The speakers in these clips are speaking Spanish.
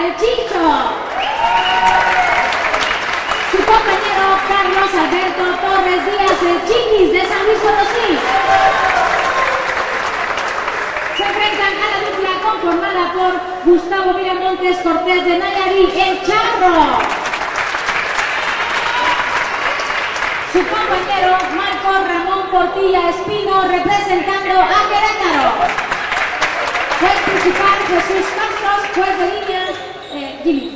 el Chicho. Su compañero Carlos Alberto Torres Díaz, el Chiquis de San Luis Potosí. Se enfrentan a la dupla conformada por Gustavo Miramontes Cortés de Nayarit, el Charro. Su compañero Marco Ramón Portilla Espino, representando a Querétaro. Juez principal Jesús Castros, juez de línea Jimmy.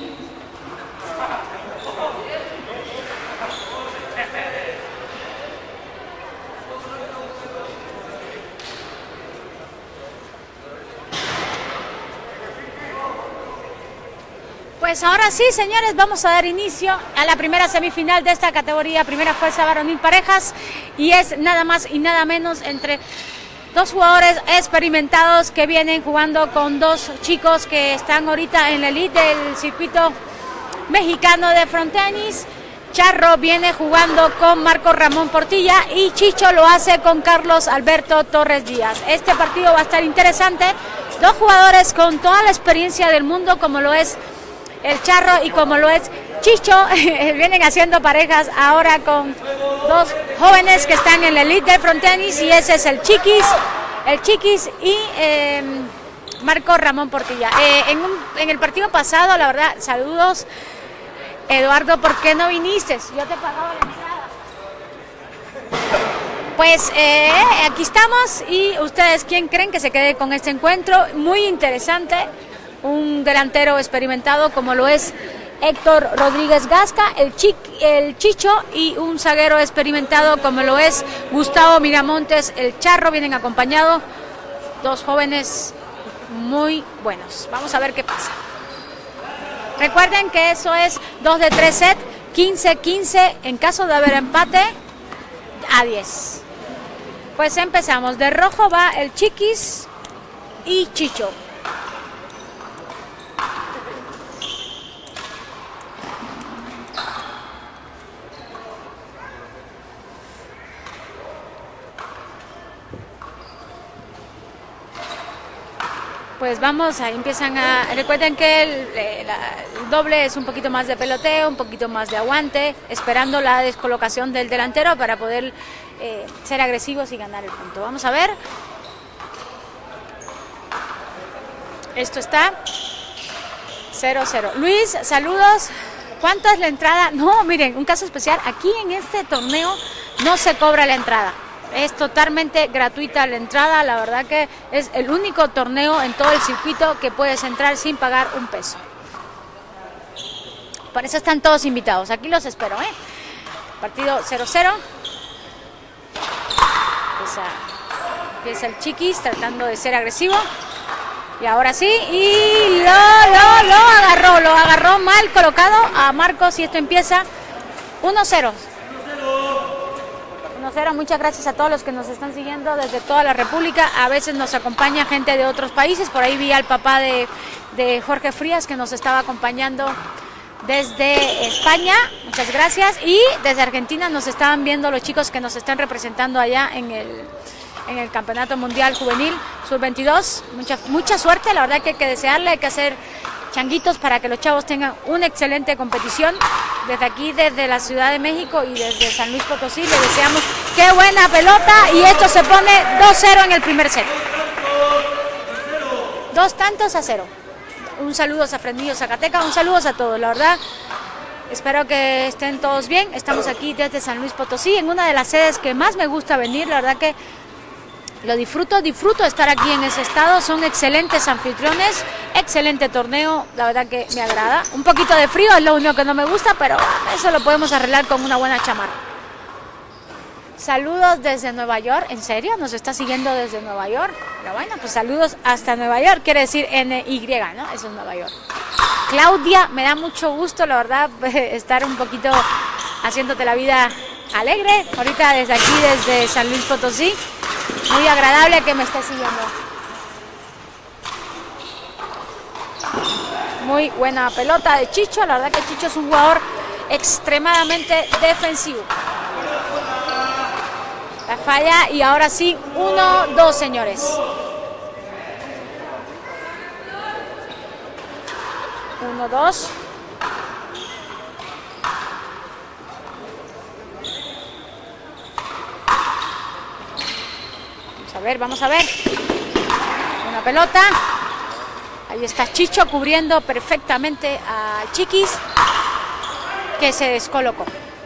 Pues ahora sí, señores, vamos a dar inicio a la primera semifinal de esta categoría, primera fuerza varonil parejas, y es nada más y nada menos entre dos jugadores experimentados que vienen jugando con dos chicos que están ahorita en la elite del circuito mexicano de frontenis. Charro viene jugando con Marco Ramón Portilla y Chicho lo hace con Carlos Alberto Torres Díaz. Este partido va a estar interesante, dos jugadores con toda la experiencia del mundo, como lo es el Charro y como lo es Chicho, vienen haciendo parejas ahora con dos jóvenes que están en la elite de frontenis, y ese es el Chiquis y Marco Ramón Portilla. En el partido pasado, la verdad, saludos, Eduardo, ¿por qué no viniste? Yo te pagaba la entrada. Pues aquí estamos, y ustedes, ¿quién creen que se quede con este encuentro? Muy interesante. Un delantero experimentado como lo es Héctor Rodríguez Gasca, el Chicho, y un zaguero experimentado como lo es Gustavo Miramontes, el Charro. Vienen acompañados dos jóvenes muy buenos. Vamos a ver qué pasa. Recuerden que eso es 2 de 3 set, 15-15, en caso de haber empate, a 10. Pues empezamos. De rojo va el Chiquis y Chicho. Pues vamos, ahí empiezan a... Recuerden que el doble es un poquito más de peloteo, un poquito más de aguante, esperando la descolocación del delantero para poder ser agresivos y ganar el punto. Vamos a ver. Esto está 0-0. Luis, saludos. ¿Cuánto es la entrada? No, miren, un caso especial. Aquí en este torneo no se cobra la entrada. Es totalmente gratuita la entrada, la verdad que es el único torneo en todo el circuito que puedes entrar sin pagar un peso. Por eso están todos invitados, aquí los espero, ¿eh? Partido 0-0. Empieza el Chiquis tratando de ser agresivo. Y ahora sí, y lo agarró mal colocado a Marcos, y esto empieza 1-0. Muchas gracias a todos los que nos están siguiendo desde toda la República. A veces nos acompaña gente de otros países. Por ahí vi al papá de Jorge Frías, que nos estaba acompañando desde España. Muchas gracias. Y desde Argentina nos estaban viendo los chicos que nos están representando allá en el Campeonato Mundial Juvenil Sub-22. Mucha suerte, la verdad que hay que desearle, hay que hacer changuitos para que los chavos tengan una excelente competición. Desde aquí, desde la Ciudad de México y desde San Luis Potosí, le deseamos qué buena pelota, y esto se pone 2-0 en el primer set. 2-0. Un saludo a Fresnillo, Zacatecas, un saludo a todos, la verdad. Espero que estén todos bien. Estamos aquí desde San Luis Potosí, en una de las sedes que más me gusta venir, la verdad que lo disfruto estar aquí en ese estado. Son excelentes anfitriones, excelente torneo, la verdad que me agrada. Un poquito de frío es lo único que no me gusta, pero eso lo podemos arreglar con una buena chamarra. Saludos desde Nueva York, ¿en serio? ¿Nos está siguiendo desde Nueva York? Pero bueno, pues saludos hasta Nueva York, quiere decir NY, ¿no? Eso es Nueva York. Claudia, me da mucho gusto, la verdad, estar un poquito haciéndote la vida alegre. Ahorita desde aquí, desde San Luis Potosí. Muy agradable que me esté siguiendo. Muy buena pelota de Chicho. La verdad que Chicho es un jugador extremadamente defensivo. La falla, y ahora sí, 1-2, señores. 1, 2. Vamos a ver. Una pelota. Ahí está Chicho cubriendo perfectamente al Chiquis, que se descolocó.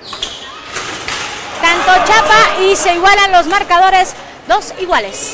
Tanto chapa y se igualan los marcadores, 2 iguales.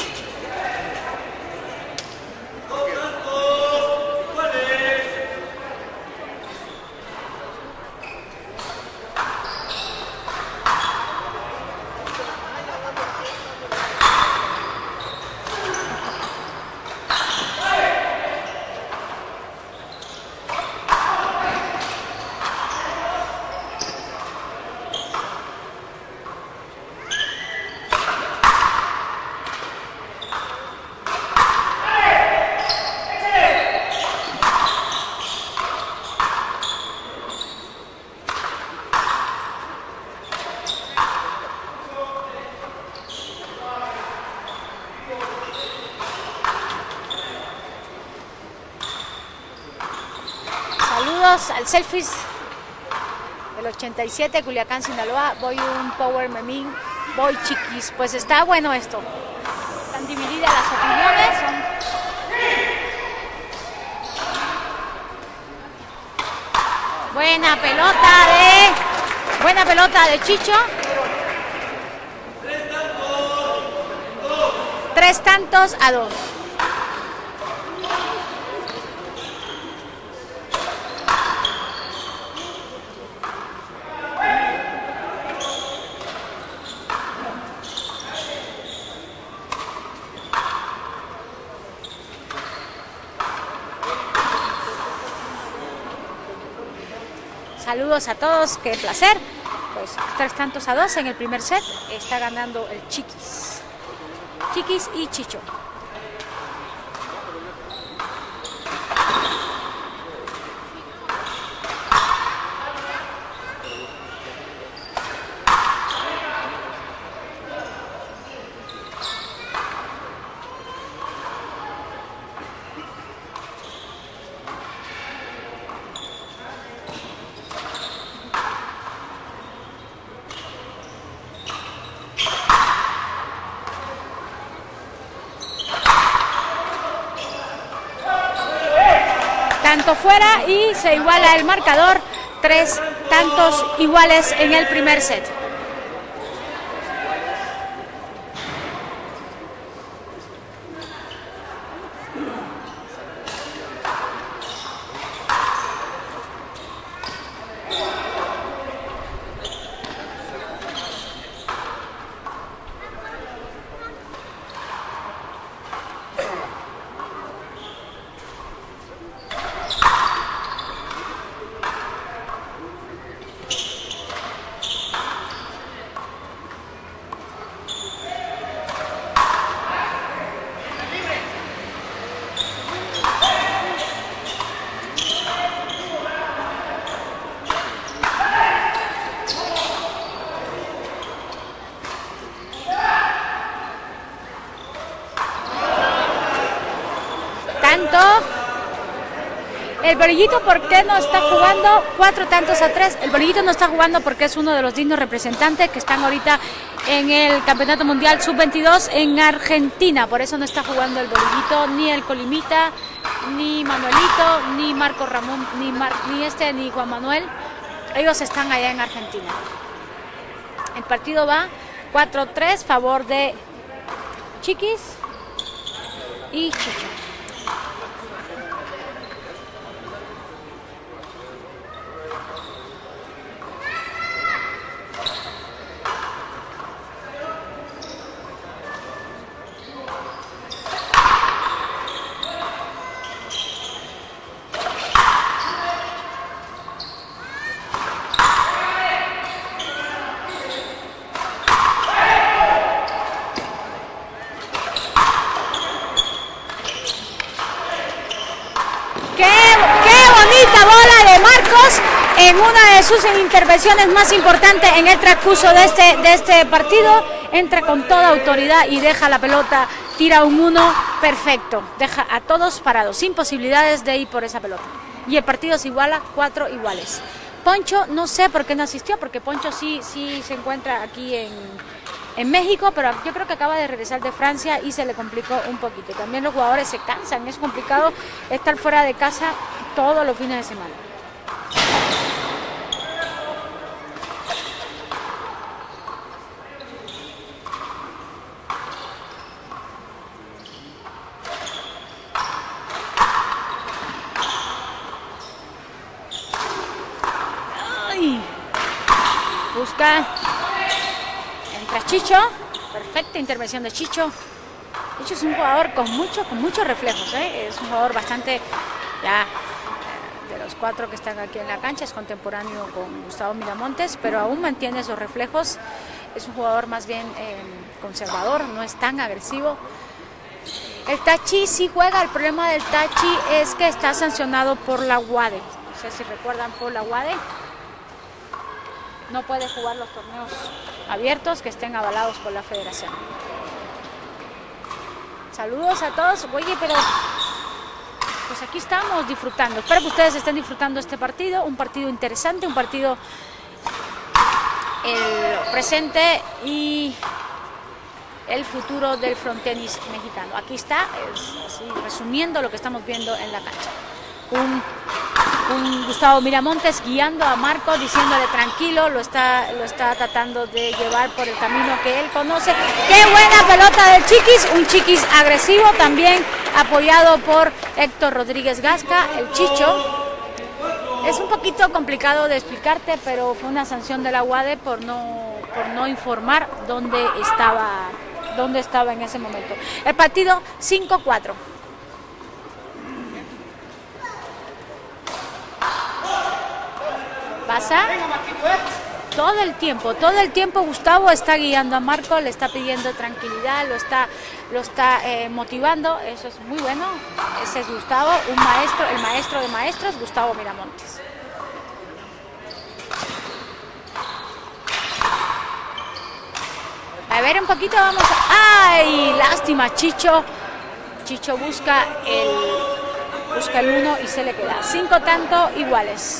Al Selfies del 87, Culiacán, Sinaloa. Voy un Power Memín, voy Chiquis. Pues está bueno esto. Están divididas las opiniones. Buena pelota de Chicho. 3 tantos a 2. Saludos a todos, qué placer. Pues 3 tantos a 2 en el primer set. Está ganando el Chiquis. Chiquis y Chicho. Tanto fuera y se iguala el marcador, 3 tantos iguales en el primer set. El Bolillito, ¿por qué no está jugando? 4 tantos a 3. El Bolillito no está jugando porque es uno de los dignos representantes que están ahorita en el Campeonato Mundial Sub-22 en Argentina. Por eso no está jugando el Bolillito, ni el Colimita, ni Manuelito, ni Marco Ramón, ni Juan Manuel. Ellos están allá en Argentina. El partido va 4-3, favor de Chiquis y Chicho. En una de sus intervenciones más importantes en el transcurso de este partido, entra con toda autoridad y deja la pelota, tira un 1 perfecto, deja a todos parados, sin posibilidades de ir por esa pelota. y el partido se iguala 4 iguales. Poncho, no sé por qué no asistió, porque Poncho sí se encuentra aquí en México, pero yo creo que acaba de regresar de Francia y se le complicó un poquito. También los jugadores se cansan, es complicado estar fuera de casa todos los fines de semana. Busca, entra Chicho, perfecta intervención de Chicho. Chicho es un jugador con muchos reflejos, es un jugador bastante, ya de los 4 que están aquí en la cancha, es contemporáneo con Gustavo Miramontes, pero aún mantiene esos reflejos. Es un jugador más bien conservador, no es tan agresivo. El Tachi sí juega, el problema del Tachi es que está sancionado por la UADE, no sé si recuerdan, por la UADE. No puede jugar los torneos abiertos que estén avalados por la federación. Saludos a todos. Oye, pero pues aquí estamos disfrutando. Espero que ustedes estén disfrutando este partido. Un partido interesante, un partido el presente y el futuro del frontenis mexicano. Aquí está, así, resumiendo lo que estamos viendo en la cancha. Un Gustavo Miramontes guiando a Marco, diciéndole tranquilo, lo está tratando de llevar por el camino que él conoce. ¡Qué buena pelota del Chiquis! Un Chiquis agresivo, también apoyado por Héctor Rodríguez Gasca, el Chicho. Es un poquito complicado de explicarte, pero fue una sanción de la UADE por no informar dónde estaba en ese momento. El partido 5-4. Pasa todo el tiempo Gustavo está guiando a Marco, le está pidiendo tranquilidad, lo está motivando. Eso es muy bueno. Ese es Gustavo, un maestro, el maestro de maestros, Gustavo Miramontes. A ver un poquito, vamos a... ¡Ay! Lástima, Chicho busca el 1 y se le queda 5 tanto iguales.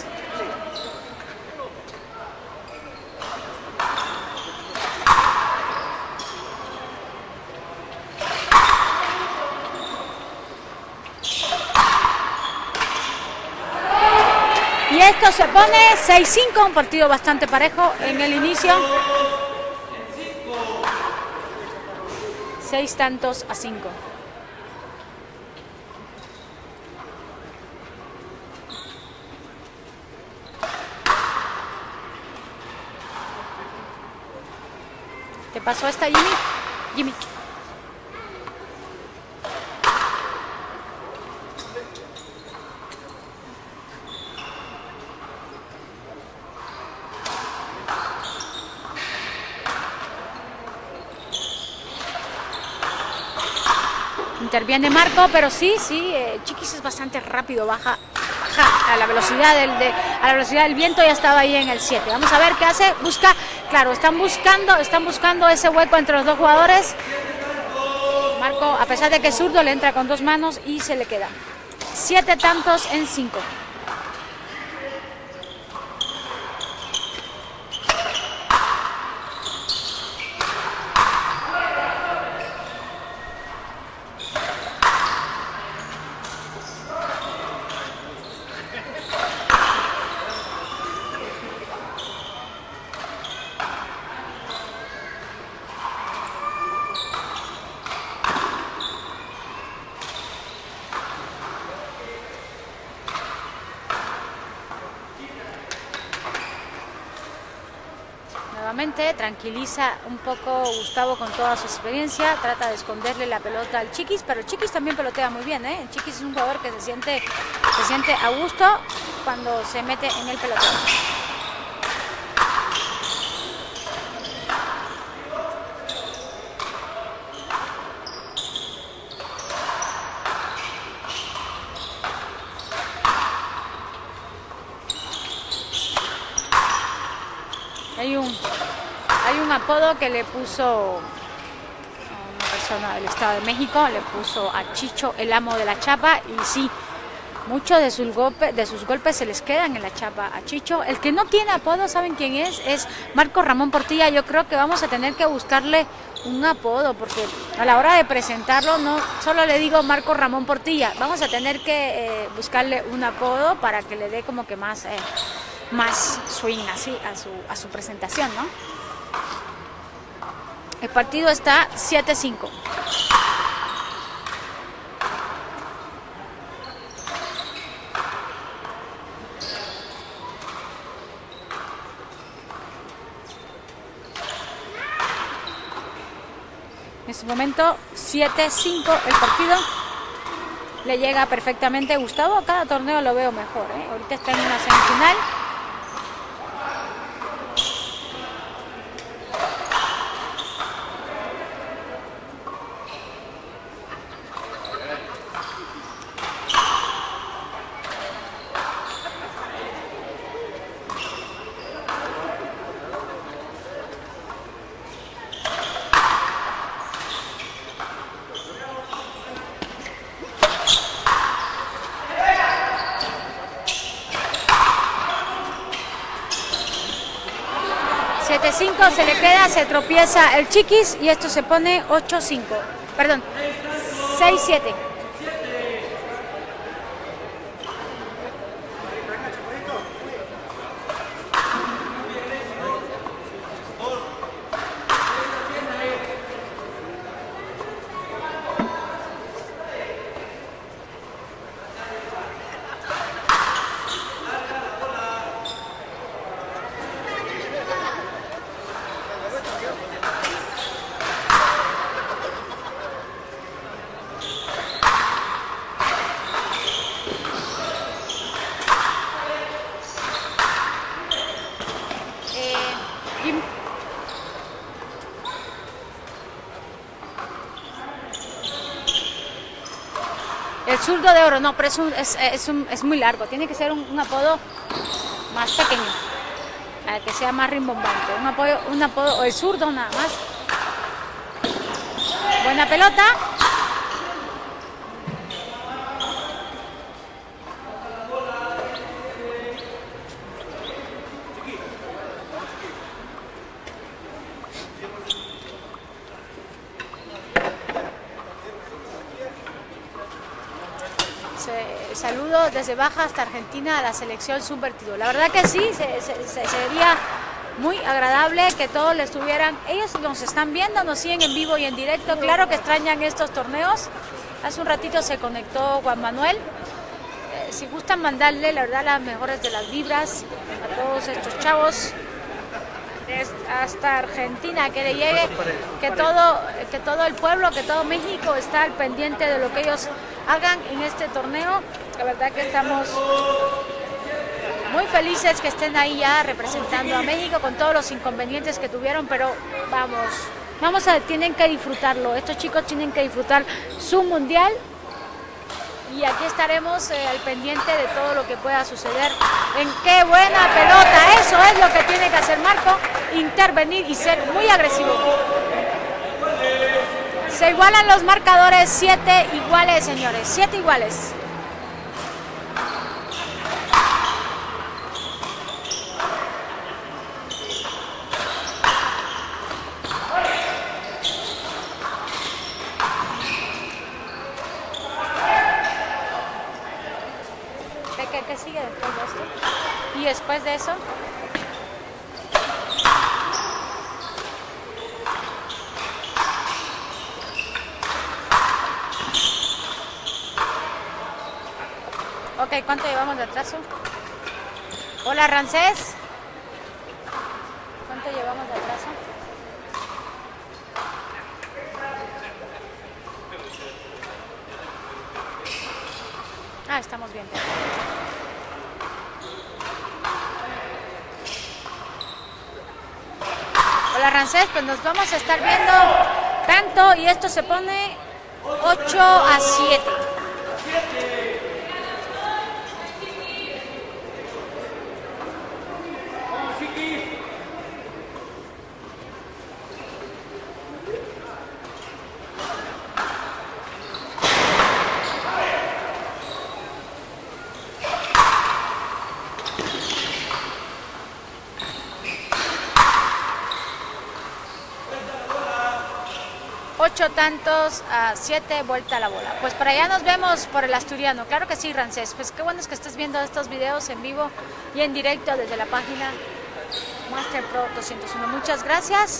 Y esto se pone 6-5, un partido bastante parejo en el inicio. 6 tantos a 5. ¿Qué pasó esta, Jimmy? Interviene Marco, pero sí, Chiquis es bastante rápido, baja a la velocidad del viento, ya estaba ahí en el 7. Vamos a ver qué hace, busca, claro, están buscando ese hueco entre los dos jugadores. Marco, a pesar de que es zurdo, le entra con 2 manos y se le queda 7 tantos en 5. Tranquiliza un poco Gustavo con toda su experiencia, trata de esconderle la pelota al Chiquis, pero el Chiquis también pelotea muy bien, El Chiquis es un jugador que se siente a gusto cuando se mete en el peloteo. Hay un apodo que le puso una persona del Estado de México, le puso a Chicho el amo de la chapa, y sí, Muchos de sus golpes se les quedan en la chapa a Chicho. El que no tiene apodo, ¿saben quién es? Es Marco Ramón Portilla. Yo creo que vamos a tener que buscarle un apodo, porque a la hora de presentarlo no solo le digo Marco Ramón Portilla. Vamos a tener que buscarle un apodo para que le dé como que más swing así a su presentación, ¿no? El partido está 7-5. En este momento 7-5 el partido. Le llega perfectamente Gustavo. Cada torneo lo veo mejor, ¿eh? Ahorita está en una semifinal. Se le queda, se tropieza el Chiquis y esto se pone 8-5, perdón, 6-7. El zurdo de oro, no, pero es muy largo. Tiene que ser un apodo más pequeño, para que sea más rimbombante. Un apodo, o el zurdo nada más. Buena pelota. Saludo desde Baja hasta Argentina a la selección sub-22. La verdad que sí, sería muy agradable que todos le estuvieran. Ellos nos están viendo, nos siguen en vivo y en directo. Claro que extrañan estos torneos. Hace un ratito se conectó Juan Manuel. Si gustan mandarle, la verdad, las mejores de las vibras a todos estos chavos hasta Argentina, que le llegue, que todo el pueblo, que todo México está al pendiente de lo que ellos hagan en este torneo. La verdad que estamos muy felices que estén ahí ya representando a México con todos los inconvenientes que tuvieron, pero tienen que disfrutarlo. Estos chicos tienen que disfrutar su mundial y aquí estaremos al pendiente de todo lo que pueda suceder. En qué buena pelota, eso es lo que tiene que hacer Marco, intervenir y ser muy agresivo. Se igualan los marcadores, 7 iguales, señores, 7 iguales. ¿Qué sigue después de esto? Y después de eso, ok, ¿cuánto llevamos de atraso? Hola, Rancés. ¿Cuánto llevamos de atraso? Ah, estamos bien. Hola, Rancés, pues nos vamos a estar viendo tanto y esto se pone 8-7. 8-7, vuelta a la bola. Pues para allá nos vemos por el Asturiano. Claro que sí, Rancés. Pues qué bueno es que estés viendo estos videos en vivo y en directo desde la página Master Pro 201. Muchas gracias.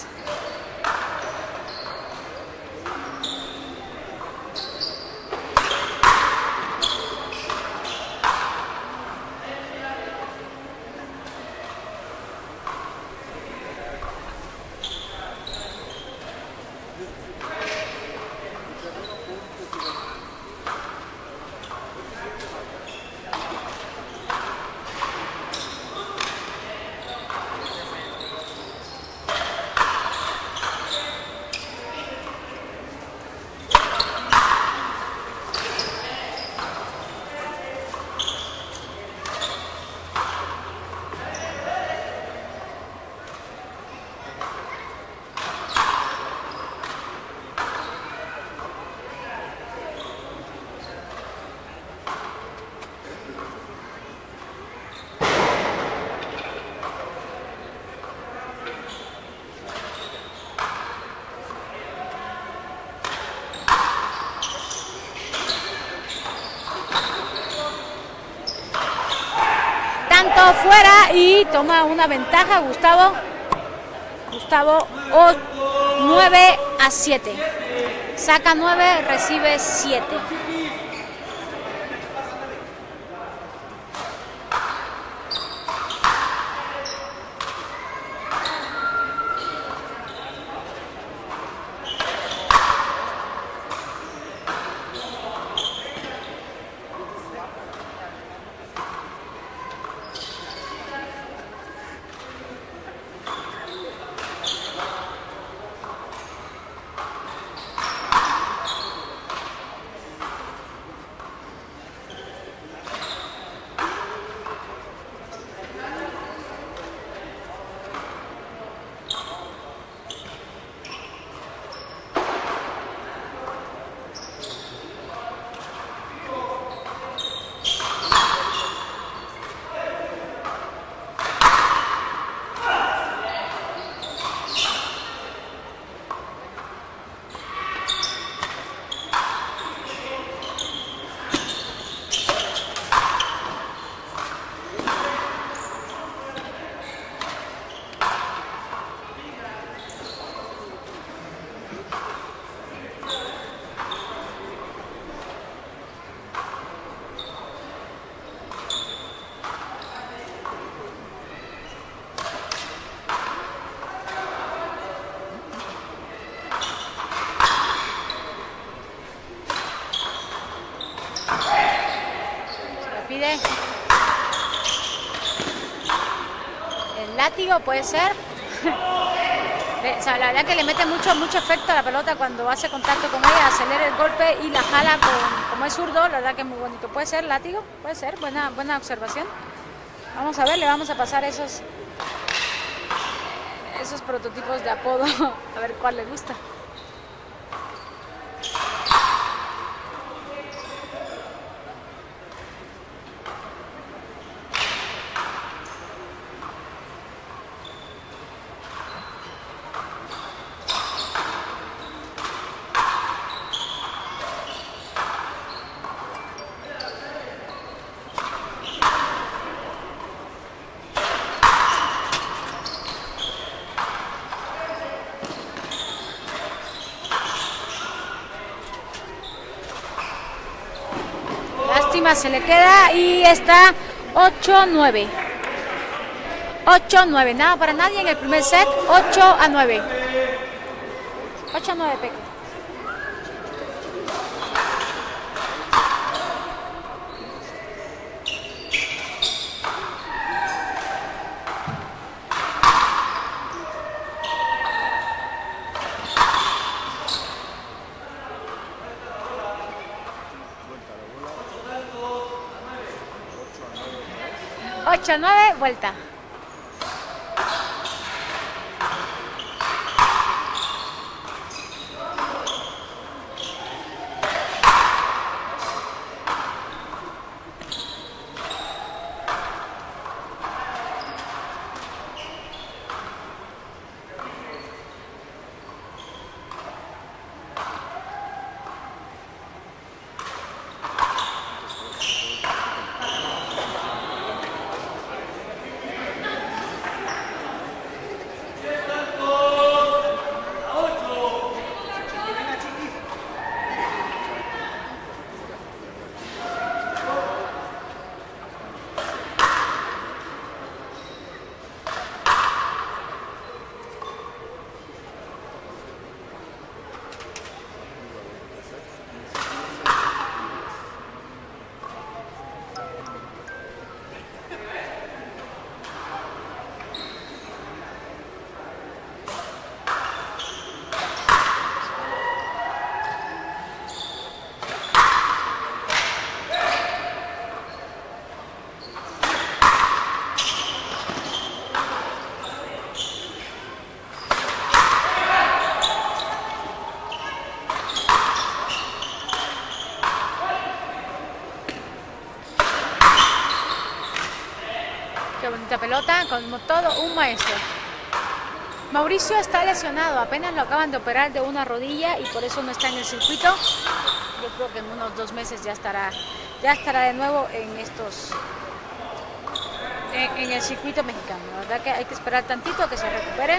Fuera y toma una ventaja Gustavo 9-7, saca 9, recibe 7. El látigo puede ser. O sea, la verdad que le mete mucho efecto a la pelota cuando hace contacto con ella, acelera el golpe y la jala como es zurdo. La verdad que es muy bonito. Puede ser látigo, puede ser, buena observación. Vamos a ver, le vamos a pasar esos prototipos de apodo, a ver cuál le gusta. Se le queda y está 8-9. 8-9, nada para nadie en el primer set. 8-9. 8-9, Peque. Ocho, 9, vuelta. Qué bonita pelota, como todo un maestro. Mauricio está lesionado, apenas lo acaban de operar de una rodilla y por eso no está en el circuito. Yo creo que en unos 2 meses ya estará de nuevo en el circuito mexicano. La verdad que hay que esperar tantito a que se recupere.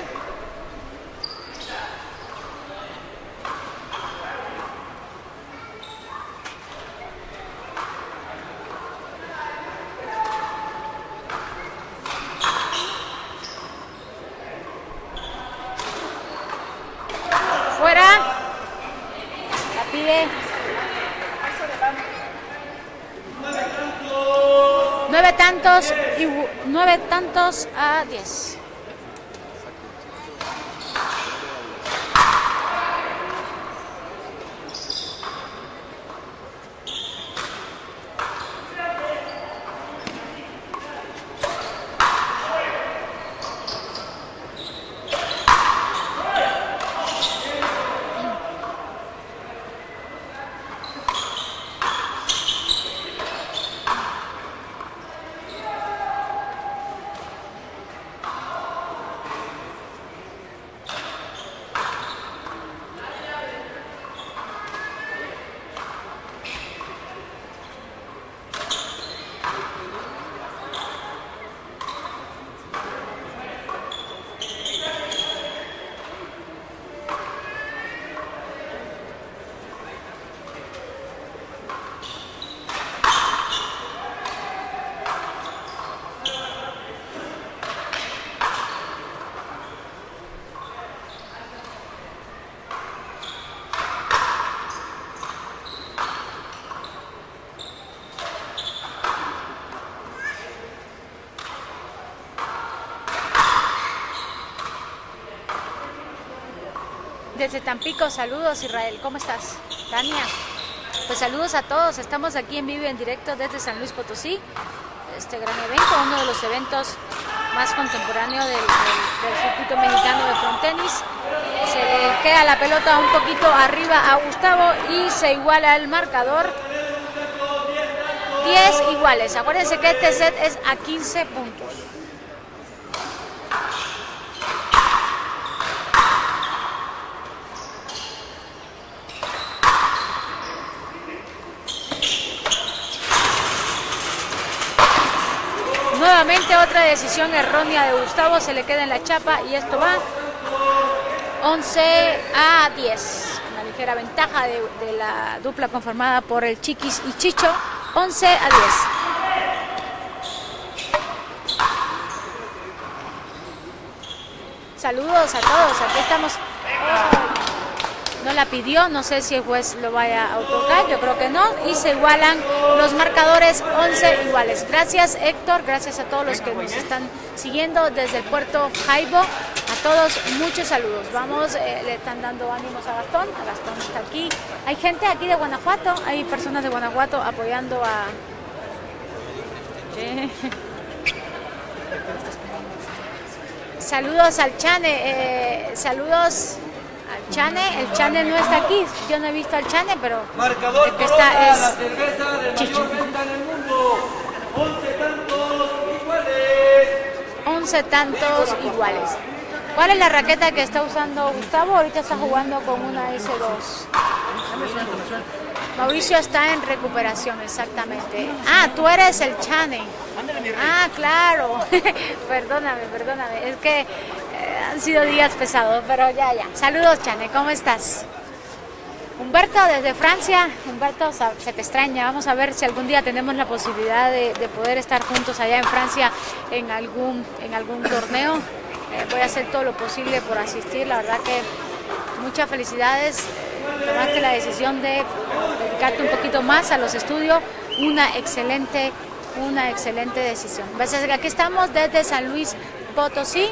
Fuera. La pide. 9 tantos a 10. Desde Tampico, saludos Israel, ¿cómo estás? Tania, pues saludos a todos, estamos aquí en vivo y en directo desde San Luis Potosí, este gran evento, uno de los eventos más contemporáneos del circuito mexicano de frontenis. Se le queda la pelota un poquito arriba a Gustavo y se iguala el marcador. 10 iguales, acuérdense que este set es a 15 puntos. Nuevamente otra decisión errónea de Gustavo, se le queda en la chapa y esto va 11 a 10. Una ligera ventaja de la dupla conformada por el Chiquis y Chicho, 11 a 10. Saludos a todos, aquí estamos. No la pidió, no sé si el juez lo vaya a otorgar, yo creo que no, y se igualan los marcadores, 11 iguales. Gracias Héctor, gracias a todos los que nos están siguiendo desde el puerto Jaibo, a todos muchos saludos. Vamos, le están dando ánimos a Gastón está aquí, hay gente aquí de Guanajuato, hay personas de Guanajuato apoyando a... Saludos al Chane, saludos... al Chane, el Chane no está aquí, yo no he visto al Chane, pero marcador el que está Corona, es la cerveza de Chicho. mayor venta en el mundo. 11 tantos iguales. 11 tantos iguales. ¿Cuál es la raqueta que está usando Gustavo? Ahorita está jugando con una S2. Mauricio está en recuperación, exactamente. Ah, tú eres el Chane. Ah, claro. Perdóname, es que han sido días pesados, pero ya. Saludos, Chane, ¿cómo estás? Humberto, desde Francia. Humberto, se te extraña. Vamos a ver si algún día tenemos la posibilidad de poder estar juntos allá en Francia en algún torneo. Voy a hacer todo lo posible por asistir. La verdad que muchas felicidades. Tomaste la decisión de dedicarte un poquito más a los estudios. Una excelente decisión. Aquí estamos desde San Luis Potosí.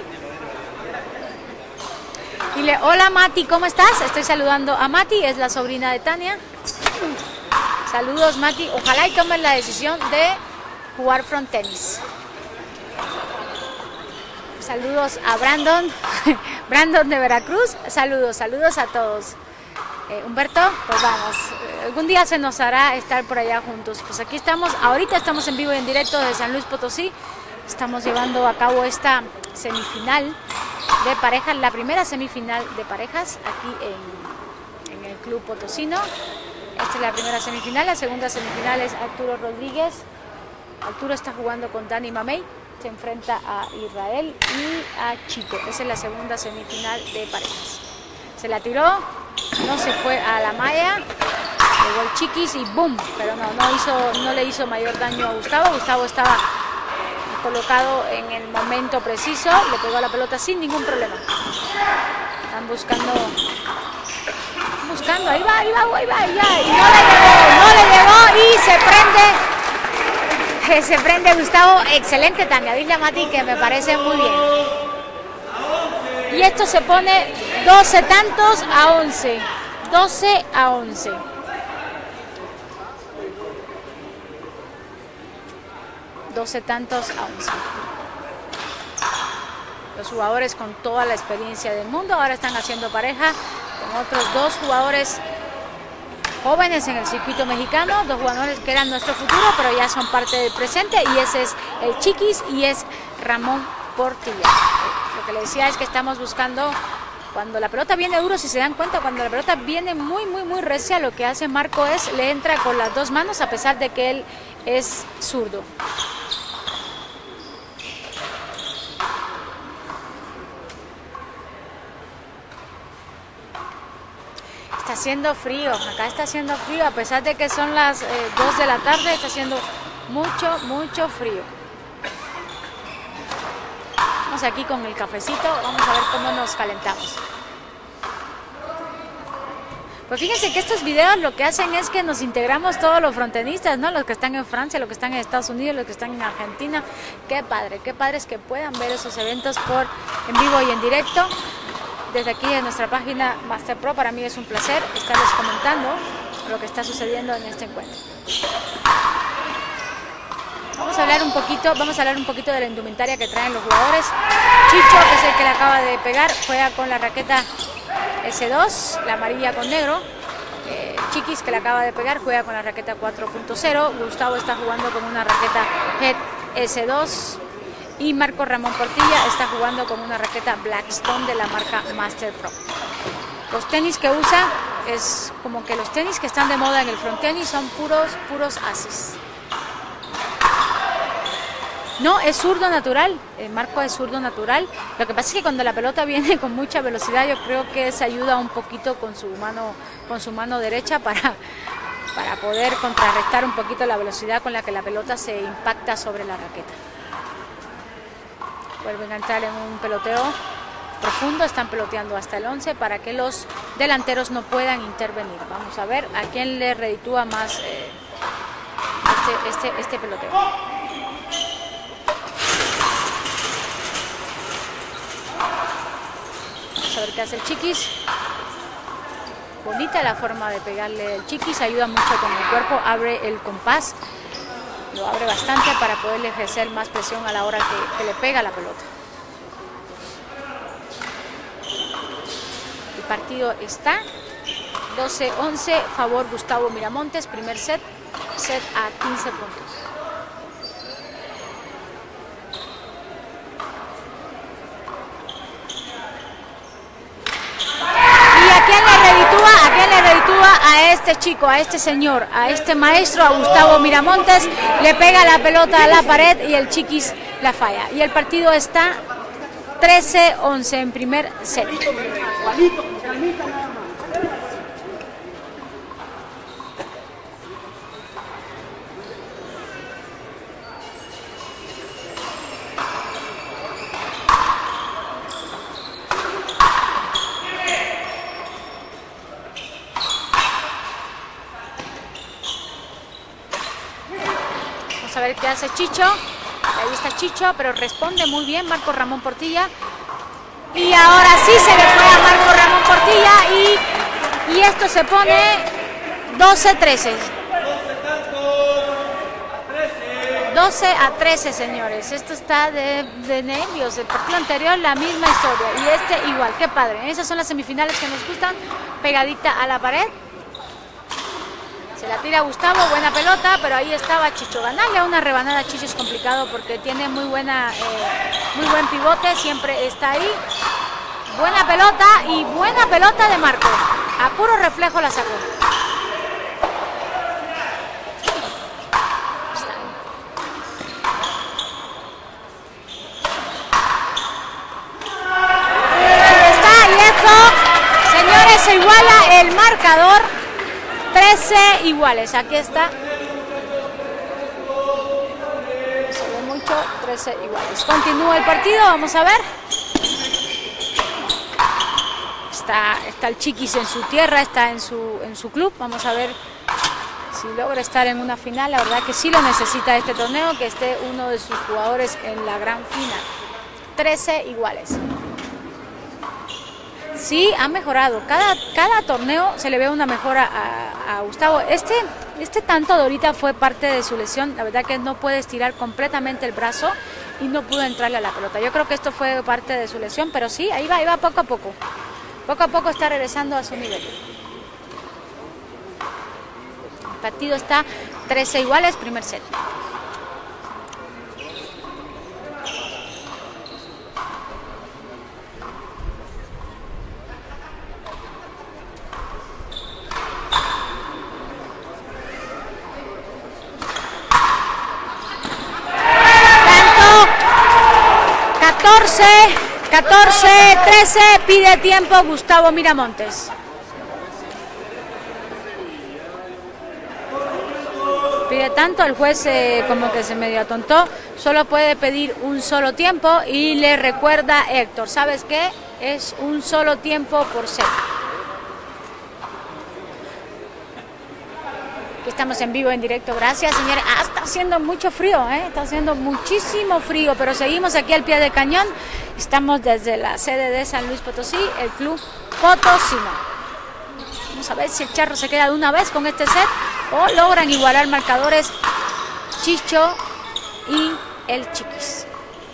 Dile, hola Mati, ¿cómo estás? Estoy saludando a Mati, es la sobrina de Tania. Saludos Mati, ojalá y tomes la decisión de jugar frontenis. Saludos a Brandon, Brandon de Veracruz. Saludos a todos. Humberto, pues vamos, algún día se nos hará estar por allá juntos. Pues aquí estamos, ahorita estamos en vivo y en directo de San Luis Potosí. Estamos llevando a cabo esta semifinal de parejas, la primera semifinal de parejas aquí en el Club Potosino. Esta es la primera semifinal, la segunda semifinal es Arturo Rodríguez. Arturo está jugando con Dani Mamey, se enfrenta a Israel y a Chico. Esa es la segunda semifinal de parejas. Se la tiró, no se fue a la malla, llegó el Chiquis y ¡boom! Pero no le hizo mayor daño a Gustavo. Gustavo estaba colocado en el momento preciso, le pegó a la pelota sin ningún problema. Están buscando, ahí va, ya, y no le llegó y se prende Gustavo. Excelente tanda, dile a Mati que me parece muy bien. Y esto se pone 12 tantos a 11, 12 a 11. Los jugadores con toda la experiencia del mundo ahora están haciendo pareja con otros dos jugadores jóvenes en el circuito mexicano, dos jugadores que eran nuestro futuro pero ya son parte del presente, y ese es el Chiquis y es Ramón Portilla. Lo que le decía es que estamos buscando, cuando la pelota viene duro, si se dan cuenta, cuando la pelota viene muy recia, lo que hace Marco es le entra con las dos manos a pesar de que él es zurdo. Está haciendo frío, acá está haciendo frío, a pesar de que son las 2 de la tarde, está haciendo mucho frío. Vamos aquí con el cafecito, vamos a ver cómo nos calentamos. Pues fíjense que estos videos lo que hacen es que nos integramos todos los frontenistas, ¿no? Los que están en Francia, los que están en Estados Unidos, los que están en Argentina. Qué padre es que puedan ver esos eventos en vivo y en directo. Desde aquí en nuestra página Master Pro, para mí es un placer estarles comentando lo que está sucediendo en este encuentro. Vamos a hablar un poquito de la indumentaria que traen los jugadores. Chicho, que es el que le acaba de pegar, juega con la raqueta S2, la amarilla con negro. Chiquis, que le acaba de pegar, juega con la raqueta 4.0. Gustavo está jugando con una raqueta Head S2. Y Marco Ramón Portilla está jugando con una raqueta Blackstone de la marca Master Pro. Los tenis que usa es como que los tenis que están de moda en el frontenis son puros Asis. No, es zurdo natural, Marco es zurdo natural. Lo que pasa es que cuando la pelota viene con mucha velocidad, yo creo que se ayuda un poquito con su mano derecha para poder contrarrestar un poquito la velocidad con la que la pelota se impacta sobre la raqueta. Vuelven a entrar en un peloteo profundo, están peloteando hasta el 11 para que los delanteros no puedan intervenir. Vamos a ver a quién le reditúa más este peloteo. Vamos a ver qué hace el Chiquis. Bonita la forma de pegarle el Chiquis, ayuda mucho con el cuerpo, abre el compás. Lo abre bastante para poderle ejercer más presión a la hora que le pega la pelota. El partido está 12-11, favor Gustavo Miramontes, primer set a 15 puntos. ¿A quién le reditúa? A este chico, a este señor, a este maestro, a Gustavo Miramontes. Le pega la pelota a la pared y el Chiquis la falla. Y el partido está 13-11 en primer set. A ver qué hace Chicho. Ahí está Chicho, pero responde muy bien Marco Ramón Portilla. Y ahora sí se le fue a Marco Ramón Portilla y esto se pone 12-13. 12-13, señores. Esto está de nervios. El partido anterior la misma historia y este igual. Qué padre. Esas son las semifinales que nos gustan. Pegadita a la pared. Se la tira Gustavo, buena pelota, pero ahí estaba Chicho. Ganarle a una rebanada a Chicho es complicado porque tiene muy buen pivote, siempre está ahí. Buena pelota y buena pelota de Marco. A puro reflejo la sacó. Ahí está, y esto, señores, se iguala el marcador. 13 iguales, aquí está. Se ve mucho, 13 iguales. Continúa el partido, vamos a ver. Está el Chiquis en su tierra, está en su club. Vamos a ver si logra estar en una final. La verdad que sí lo necesita este torneo, que esté uno de sus jugadores en la gran final. 13 iguales. Sí, ha mejorado. Cada torneo se le ve una mejora a Gustavo. Este tanto de ahorita fue parte de su lesión. La verdad que no puede estirar completamente el brazo y no pudo entrarle a la pelota. Yo creo que esto fue parte de su lesión, pero sí, ahí va poco a poco. Poco a poco está regresando a su nivel. El partido está 13 iguales, primer set. Tanto 14-13, pide tiempo Gustavo Miramontes. Pide tanto, el juez como que se medio atontó, solo puede pedir un solo tiempo y le recuerda Héctor, ¿sabes qué? Es un solo tiempo por set. Aquí estamos en vivo, en directo, gracias señores. Está haciendo mucho frío, está haciendo muchísimo frío, pero seguimos aquí al pie del cañón. Estamos desde la sede de San Luis Potosí, el Club Potosino. Vamos a ver si el Charro se queda de una vez con este set o logran igualar marcadores Chicho y el Chiquis.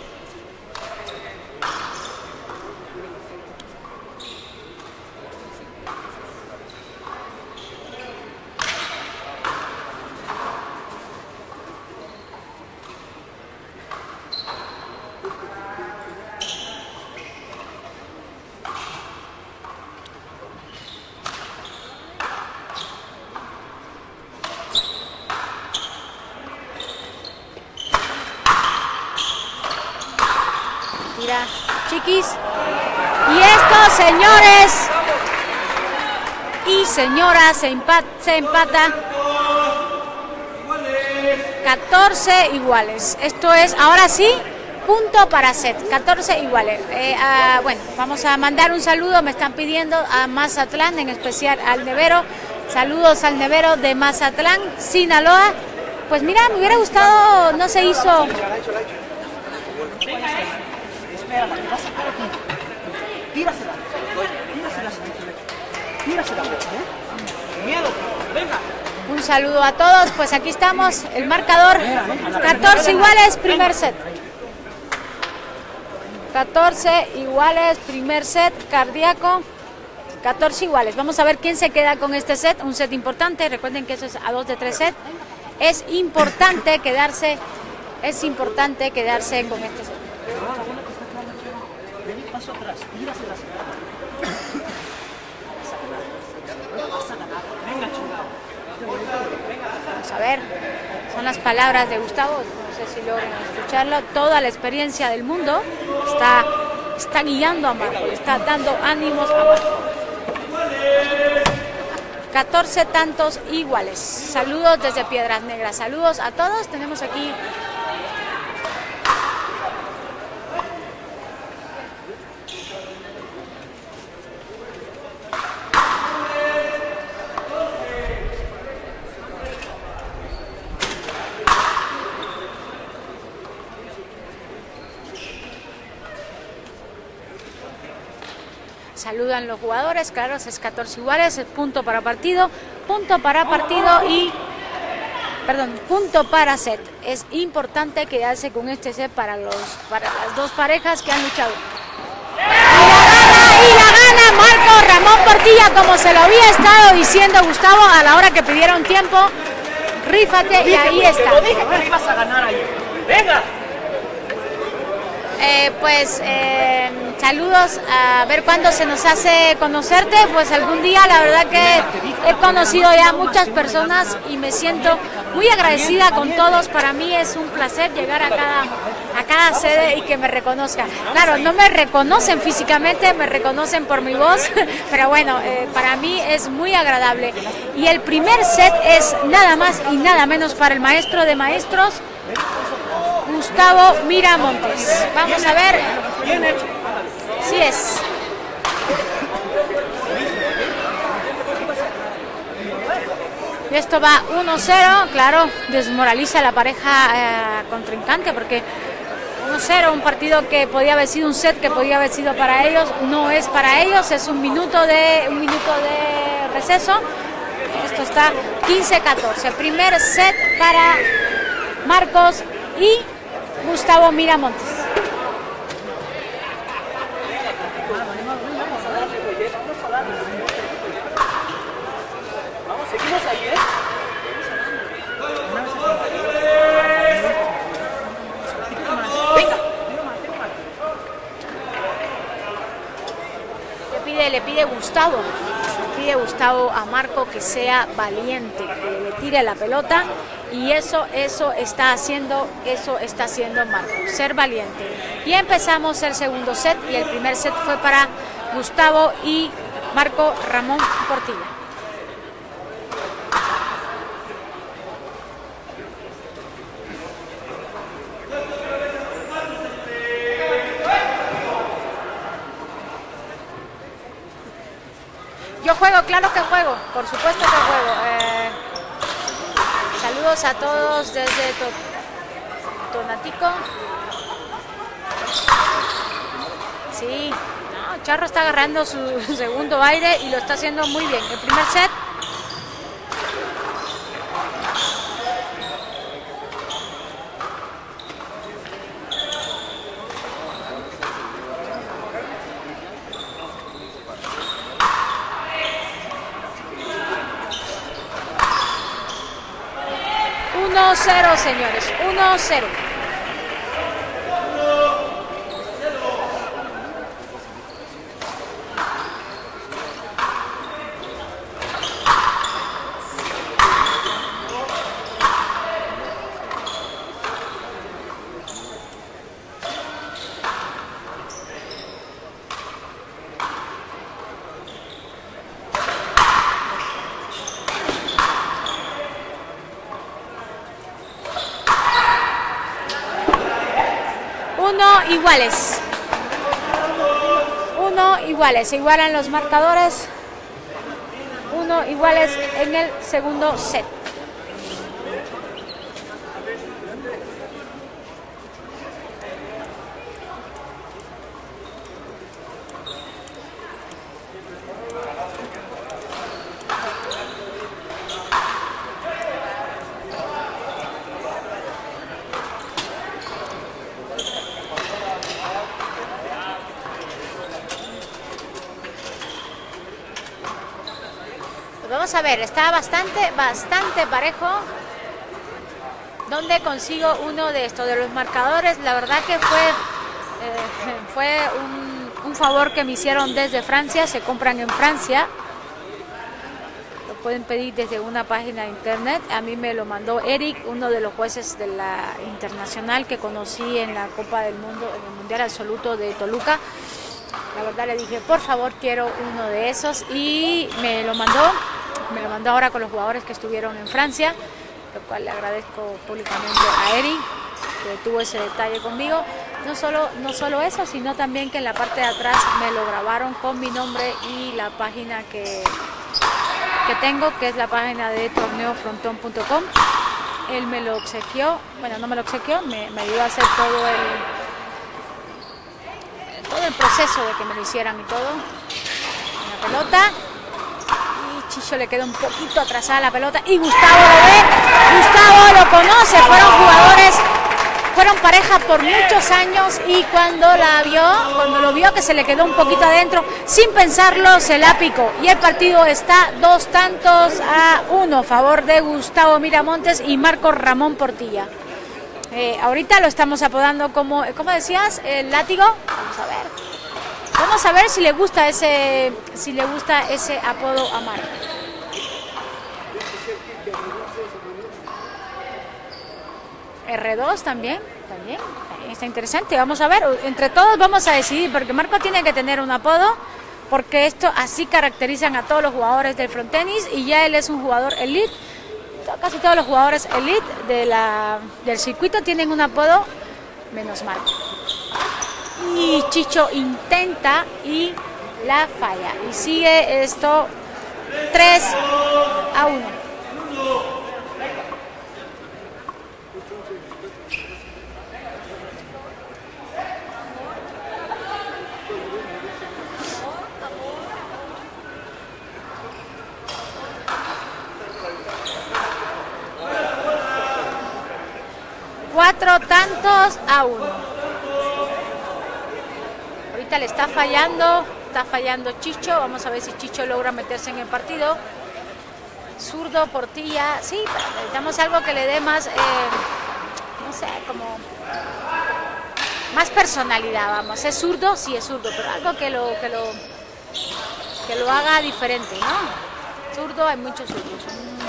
Chiquis. Y esto, señores y señoras, se empata 14 iguales. Esto es, ahora sí, punto para set, 14 iguales. Bueno, vamos a mandar un saludo, me están pidiendo a Mazatlán, en especial al Nevero. Saludos al Nevero de Mazatlán, Sinaloa. Pues mira, me hubiera gustado, no se hizo. Un saludo a todos, pues aquí estamos, el marcador 14 iguales, primer set. 14 iguales, primer set, cardíaco. 14 iguales. Vamos a ver quién se queda con este set, un set importante. Recuerden que eso es a 2 de 3 set. Es importante quedarse con este set. Vamos a ver, son las palabras de Gustavo, no sé si logran escucharlo. Toda la experiencia del mundo está guiando a Marco, está dando ánimos a Marco. 14 tantos iguales. Saludos desde Piedras Negras, saludos a todos. Tenemos aquí saludan los jugadores, claro, es 14 iguales, punto para partido y, perdón, punto para set. Es importante quedarse con este set para las dos parejas que han luchado. Y la gana, gana Marco Ramón Portilla, como se lo había estado diciendo Gustavo a la hora que pidieron tiempo. Rífate y ahí está. Lo dije que le ibas a ganar ahí. ¡Venga! Saludos, a ver cuándo se nos hace conocerte, pues algún día. La verdad que he conocido ya muchas personas y me siento muy agradecida con todos. Para mí es un placer llegar a cada sede y que me reconozcan. Claro, no me reconocen físicamente, me reconocen por mi voz, pero bueno, para mí es muy agradable. Y el primer set es nada más y nada menos para el maestro de maestros, Gustavo Miramontes. Vamos a ver. Sí es. Y esto va 1-0, claro, desmoraliza a la pareja contrincante porque 1-0, un partido que podía haber sido un set que podía haber sido para ellos, no es para ellos, es un minuto de receso. Esto está 15-14. Primer set para Marcos y Gustavo Miramontes. Vamos, seguimos ahí, Venga. Le pide Gustavo a Marco que sea valiente, que le tire la pelota, y eso está haciendo Marco, ser valiente. Y empezamos el segundo set, y el primer set fue para Gustavo y Marco Ramón Portilla. Yo juego, claro que juego, por supuesto que juego. Saludos a todos desde Tonatico. Sí, no, Charro está agarrando su segundo aire y lo está haciendo muy bien. El primer set. ...1-0, señores, 1-0. Iguales, se igualan los marcadores. 1 iguales en el segundo set. Vamos a ver, está bastante parejo. ¿Dónde consigo uno de estos de los marcadores? La verdad que fue un favor que me hicieron desde Francia. Se compran en Francia, lo pueden pedir desde una página de internet. A mí me lo mandó Eric, uno de los jueces de la internacional que conocí en la Copa del Mundo, en el Mundial Absoluto de Toluca. La verdad le dije, por favor, quiero uno de esos, y me lo mandó ahora con los jugadores que estuvieron en Francia, lo cual le agradezco públicamente a Eric, que tuvo ese detalle conmigo. No solo eso, sino también que en la parte de atrás me lo grabaron con mi nombre y la página que tengo, que es la página de torneofrontón.com. Él me lo obsequió, bueno, no me lo obsequió, me ayudó a hacer todo el proceso de que me lo hicieran y todo. La pelota, y Chicho le quedó un poquito atrasada la pelota, y Gustavo lo ve, Gustavo lo conoce, fueron jugadores fueron pareja por muchos años y cuando lo vio que se le quedó un poquito adentro, sin pensarlo se la picó y el partido está 2-1 a favor de Gustavo Miramontes y Marco Ramón Portilla. Ahorita lo estamos apodando como, ¿cómo decías? El látigo. Vamos a ver si le gusta ese apodo a Marco. R2 también está interesante. Vamos a ver, entre todos vamos a decidir, porque Marco tiene que tener un apodo, porque esto así caracterizan a todos los jugadores del frontenis y ya él es un jugador elite. Casi todos los jugadores elite del circuito tienen un apodo, menos Marco. Y Chicho intenta y la falla. Y sigue esto 3-1. Cuatro tantos a 1. Ahorita le está fallando Chicho. Vamos a ver si Chicho logra meterse en el partido. Zurdo, Portilla, sí, pero necesitamos algo que le dé más, no sé, como más personalidad, vamos. Es zurdo, sí es zurdo, pero algo que lo haga diferente, ¿no? Zurdo, hay muchos zurdos.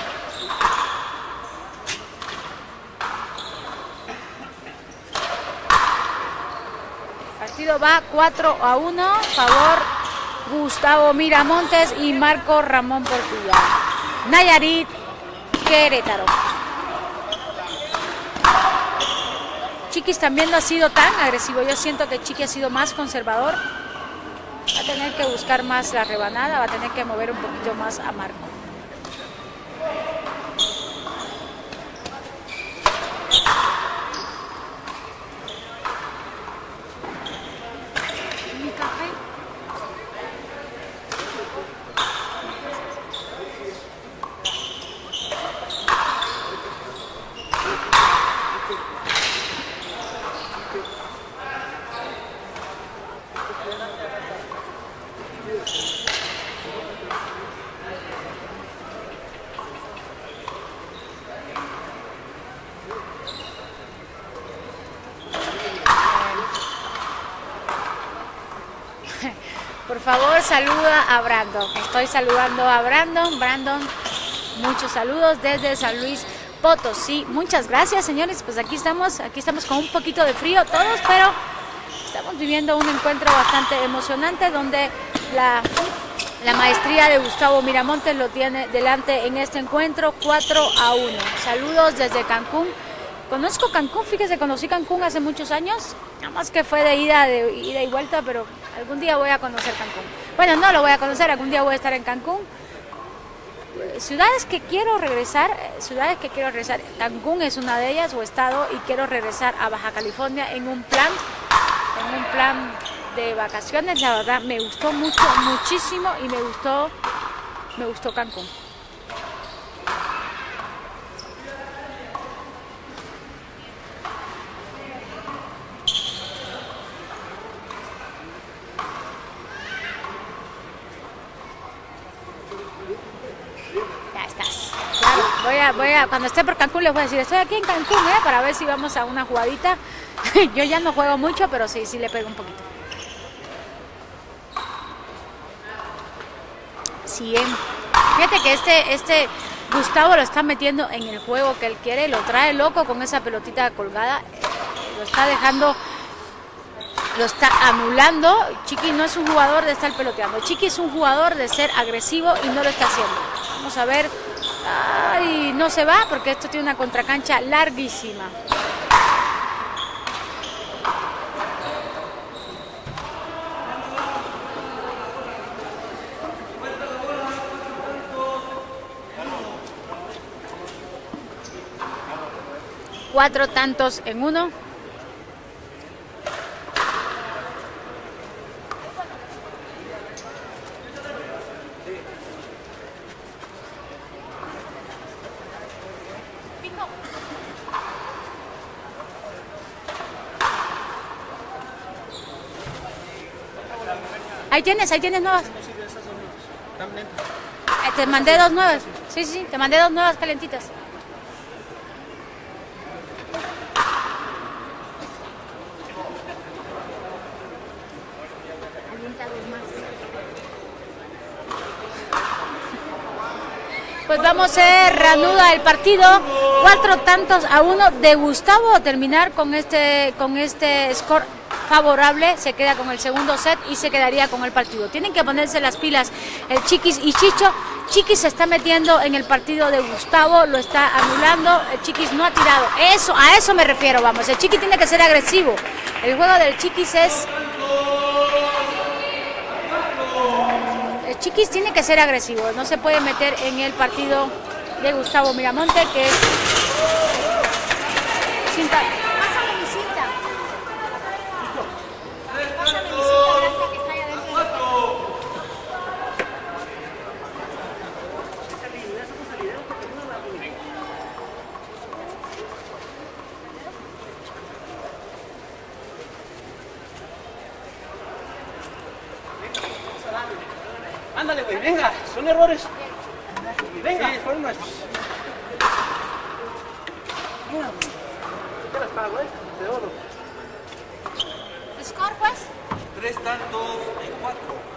El partido va 4-1, favor Gustavo Miramontes y Marco Ramón Portilla. Nayarit, Querétaro. Chiquis también no ha sido tan agresivo. Yo siento que Chiqui ha sido más conservador. Va a tener que buscar más la rebanada, va a tener que mover un poquito más a Marco. Mi café. Por favor, saluda a Brandon. Estoy saludando a Brandon. Brandon, muchos saludos desde San Luis Potosí. Muchas gracias, señores. Pues aquí estamos con un poquito de frío todos, pero estamos viviendo un encuentro bastante emocionante donde la maestría de Gustavo Miramontes lo tiene delante en este encuentro 4-1. Saludos desde Cancún. Conozco Cancún, fíjese, conocí Cancún hace muchos años, nada más que fue de ida y vuelta, pero algún día voy a conocer Cancún. Bueno, no lo voy a conocer, algún día voy a estar en Cancún. Ciudades que quiero regresar, Cancún es una de ellas, o estado, y quiero regresar a Baja California en un plan de vacaciones. La verdad me gustó muchísimo, y me gustó Cancún. Cuando esté por Cancún les voy a decir, estoy aquí en Cancún, para ver si vamos a una jugadita. Yo ya no juego mucho, pero sí le pego un poquito. Sí, fíjate que este Gustavo lo está metiendo en el juego que él quiere, lo trae loco con esa pelotita colgada, lo está dejando, lo está anulando. Chiqui no es un jugador de estar peloteando, Chiqui es un jugador de ser agresivo y no lo está haciendo. Vamos a ver. Ay, no se va porque esto tiene una contracancha larguísima. Cuatro tantos en uno. Ahí tienes nuevas. Te mandé 2 nuevas. Sí, te mandé 2 nuevas calentitas. Pues vamos a reanudar el partido. 4-1 de Gustavo. Terminar con este score favorable, se queda con el segundo set y se quedaría con el partido. Tienen que ponerse las pilas el Chiquis y Chicho. Chiquis se está metiendo en el partido de Gustavo, lo está anulando. El Chiquis no ha tirado. A eso me refiero, vamos. El Chiquis tiene que ser agresivo. El juego del Chiquis es... El Chiquis tiene que ser agresivo, no se puede meter en el partido de Gustavo Miramonte, que es... Cinta. Pásame mi cinta. Pásame mi cinta blanca que está ahí adentro. Ándale, güey, venga, son errores. Venga, sí, formas. ¿Qué las pago, de oro? ¿Score, pues? 3 tantos en 4.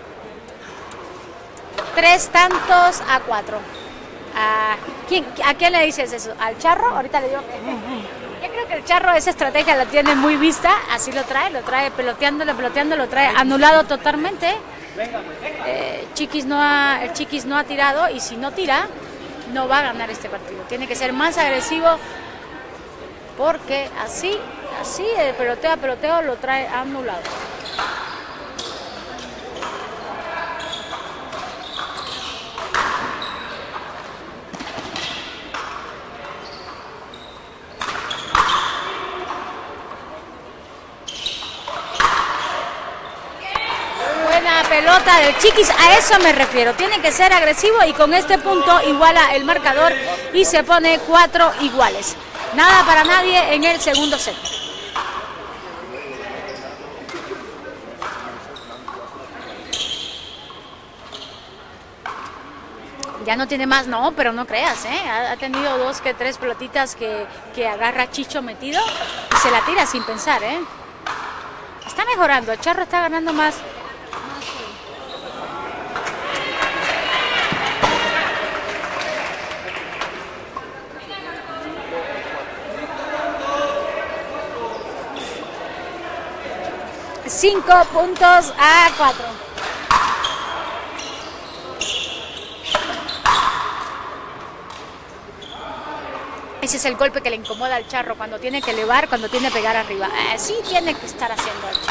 3-4. ¿A quién le dices eso? ¿Al Charro? Ahorita le digo. Yo creo que el Charro esa estrategia la tiene muy vista. Así lo trae peloteando, lo trae anulado totalmente. El Chiquis no ha tirado, y si no tira no va a ganar este partido. Tiene que ser más agresivo, porque así el peloteo lo trae anulado. Pelota del Chiquis, a eso me refiero, tiene que ser agresivo, y con este punto iguala el marcador y se pone 4 iguales. Nada para nadie en el segundo set. Ya no tiene más, no, pero no creas, ha tenido 2 que 3 pelotitas que agarra Chicho metido y se la tira sin pensar, Está mejorando, el Charro está ganando más. 5 puntos a 4. Ese es el golpe que le incomoda al Charro, cuando tiene que elevar, cuando tiene que pegar arriba. Así tiene que estar haciendo el Chicho.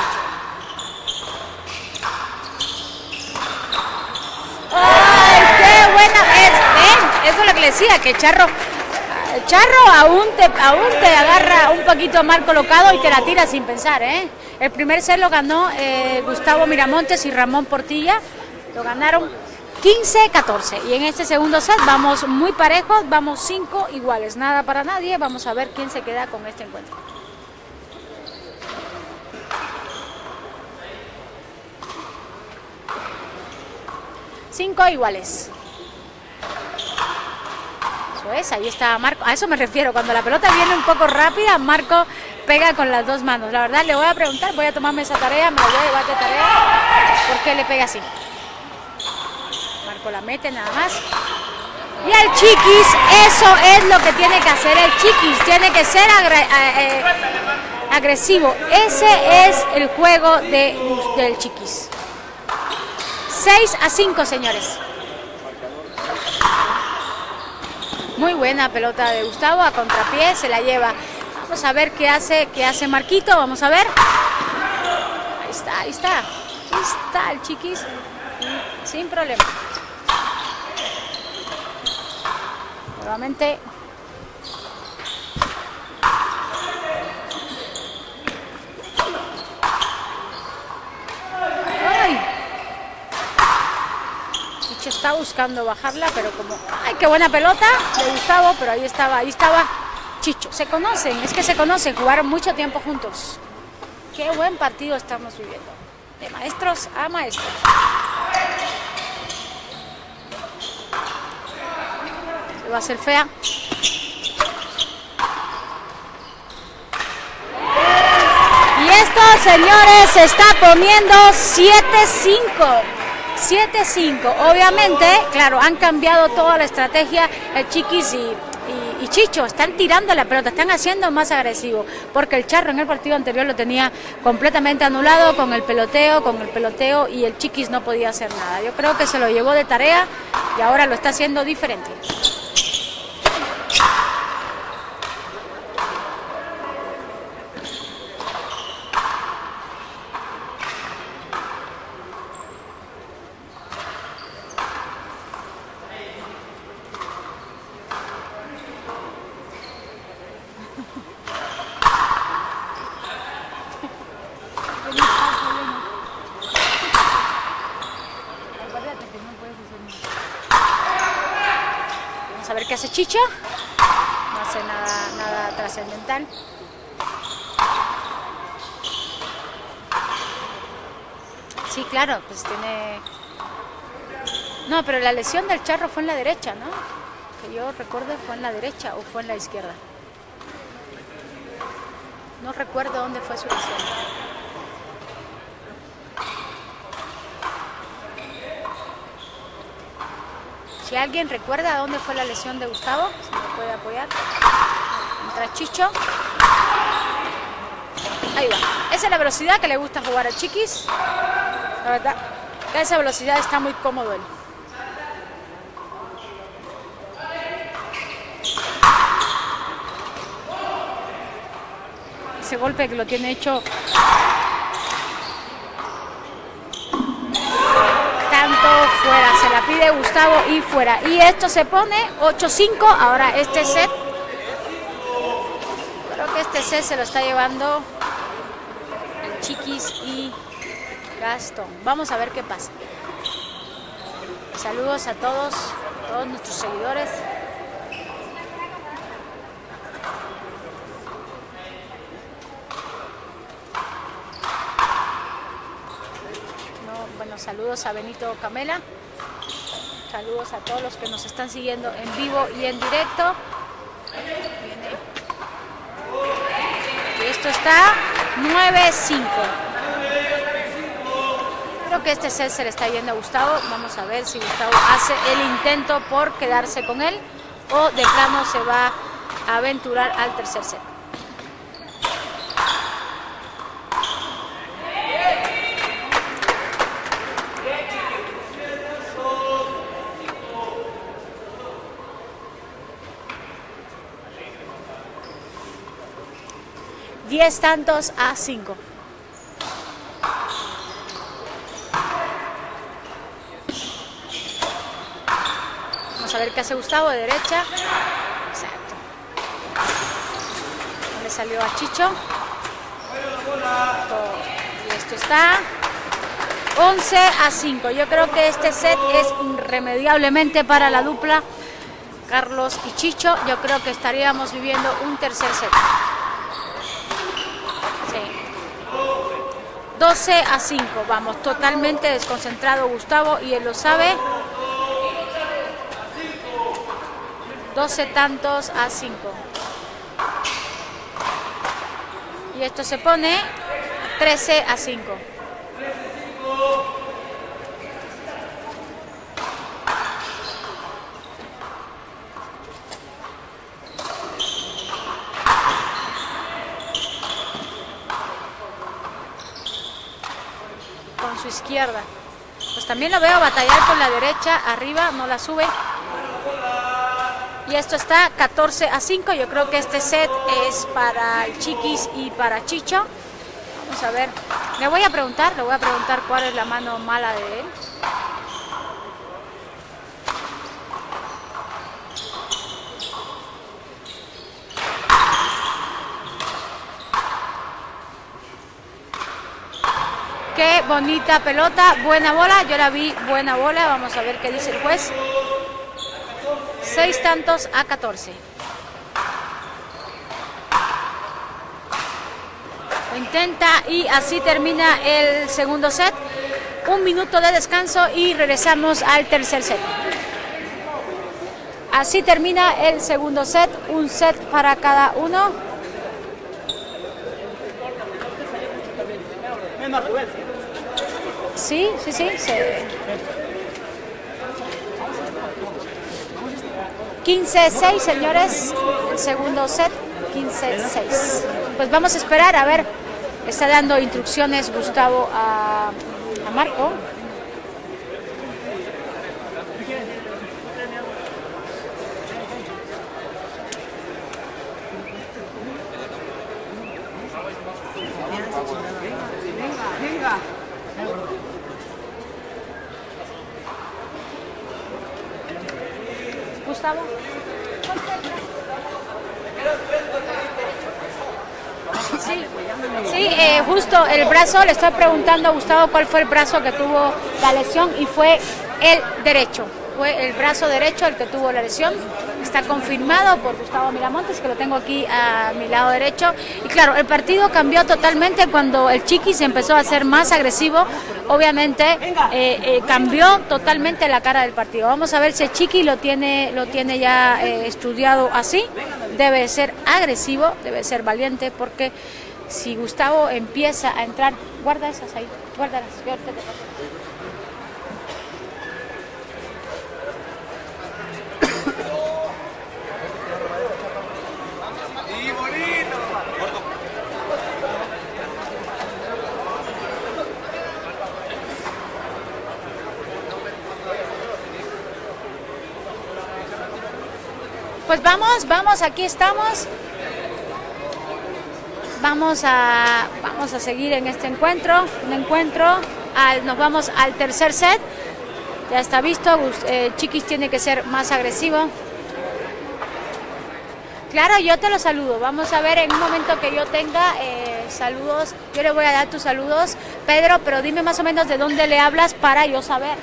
¡Ay, qué buena vez! ¿Ven? Eso es lo que le decía, que el Charro aún te agarra un poquito mal colocado y te la tira sin pensar, El primer set lo ganó Gustavo Miramontes y Ramón Portilla, lo ganaron 15-14, y en este segundo set vamos muy parejos, vamos 5 iguales, nada para nadie. Vamos a ver quién se queda con este encuentro. Cinco iguales. Eso es, ahí está Marco. A eso me refiero, cuando la pelota viene un poco rápida, Marco pega con las 2 manos. La verdad, le voy a preguntar, voy a tomarme esa tarea, me la voy a llevar de tarea, ¿por qué le pega así? Marco la mete nada más. Y al Chiquis, eso es lo que tiene que hacer el Chiquis, tiene que ser agresivo. Ese es el juego del Chiquis. 6-5, señores. Muy buena pelota de Gustavo, a contrapié, se la lleva. Vamos a ver qué hace Marquito, vamos a ver. Ahí está el Chiquis, sin problema. Nuevamente. ¡Ay! Chicho está buscando bajarla, pero como... ¡Ay, qué buena pelota de Gustavo! Pero ahí estaba Chicho. Se conocen, jugaron mucho tiempo juntos. Qué buen partido estamos viviendo. De maestros a maestros. Se va a hacer fea. Y esto, señores, se está poniendo 7-5. 7-5. Obviamente, claro, han cambiado toda la estrategia. El Chiquis y Chicho están tirando la pelota, están haciendo más agresivo, porque el Charro en el partido anterior lo tenía completamente anulado con el peloteo y el Chiquis no podía hacer nada. Yo creo que se lo llevó de tarea y ahora lo está haciendo diferente. Vamos a ver qué hace Chicho. No hace nada trascendental. Sí, claro, pues tiene... No, pero la lesión del Charro fue en la derecha, ¿no? Que yo recuerde, fue en la derecha o fue en la izquierda. No recuerdo dónde fue su lesión. Si alguien recuerda dónde fue la lesión de Gustavo, se me puede apoyar. Entra Chicho. Ahí va. Esa es la velocidad que le gusta jugar al Chiquis. La verdad, a esa velocidad está muy cómodo él. Ese golpe que lo tiene hecho tanto fuera, se la pide Gustavo y fuera. Y esto se pone 8-5. Ahora este set, creo que este set se lo está llevando el Chiquis y Gastón. Vamos a ver qué pasa. Saludos a todos nuestros seguidores. Bueno, saludos a Benito Camela. Saludos a todos los que nos están siguiendo en vivo y en directo. Y esto está 9-5. Creo que este set se le está yendo a Gustavo. Vamos a ver si Gustavo hace el intento por quedarse con él o de plano se va a aventurar al tercer set. Diez tantos a 5. Vamos a ver qué hace Gustavo de derecha. Exacto. Le salió a Chicho. Y esto está 11-5. Yo creo que este set es irremediablemente para la dupla Carlos y Chicho. Yo creo que estaríamos viviendo un tercer set. 12-5, vamos, totalmente desconcentrado Gustavo y él lo sabe. 12 tantos a 5. Y esto se pone 13-5. Con su izquierda. Pues también lo veo batallar con la derecha, arriba, no la sube. Y esto está 14-5. Yo creo que este set es para el Chiquis y para Chicho. Vamos a ver. Le voy a preguntar cuál es la mano mala de él. Qué bonita pelota, buena bola, yo la vi buena bola, vamos a ver qué dice el juez. 6 tantos a 14. Lo intenta y así termina el segundo set. 1 minuto de descanso y regresamos al tercer set. Así termina el segundo set, un set para cada uno. Sí. 15-6, señores. El segundo set, 15-6. Pues vamos a esperar, a ver. Está dando instrucciones Gustavo a Marco. Venga. Gustavo. Sí, justo el brazo, le estoy preguntando a Gustavo cuál fue el brazo que tuvo la lesión y fue el derecho. Fue el brazo derecho el que tuvo la lesión. Está confirmado por Gustavo Miramontes, que lo tengo aquí a mi lado derecho. Y claro, el partido cambió totalmente cuando el Chiquis empezó a ser más agresivo. Obviamente cambió totalmente la cara del partido. Vamos a ver si el Chiqui lo tiene ya estudiado así. Debe ser agresivo, debe ser valiente, porque si Gustavo empieza a entrar, guarda esas ahí, guárdalas. Yo ahorita te paso. Pues vamos, aquí estamos. Vamos a seguir en este encuentro, nos vamos al tercer set. Ya está visto, Chiquis tiene que ser más agresivo. Claro, yo te lo saludo. Vamos a ver en un momento que yo tenga saludos. Yo le voy a dar tus saludos, Pedro, pero dime más o menos de dónde le hablas para yo saber.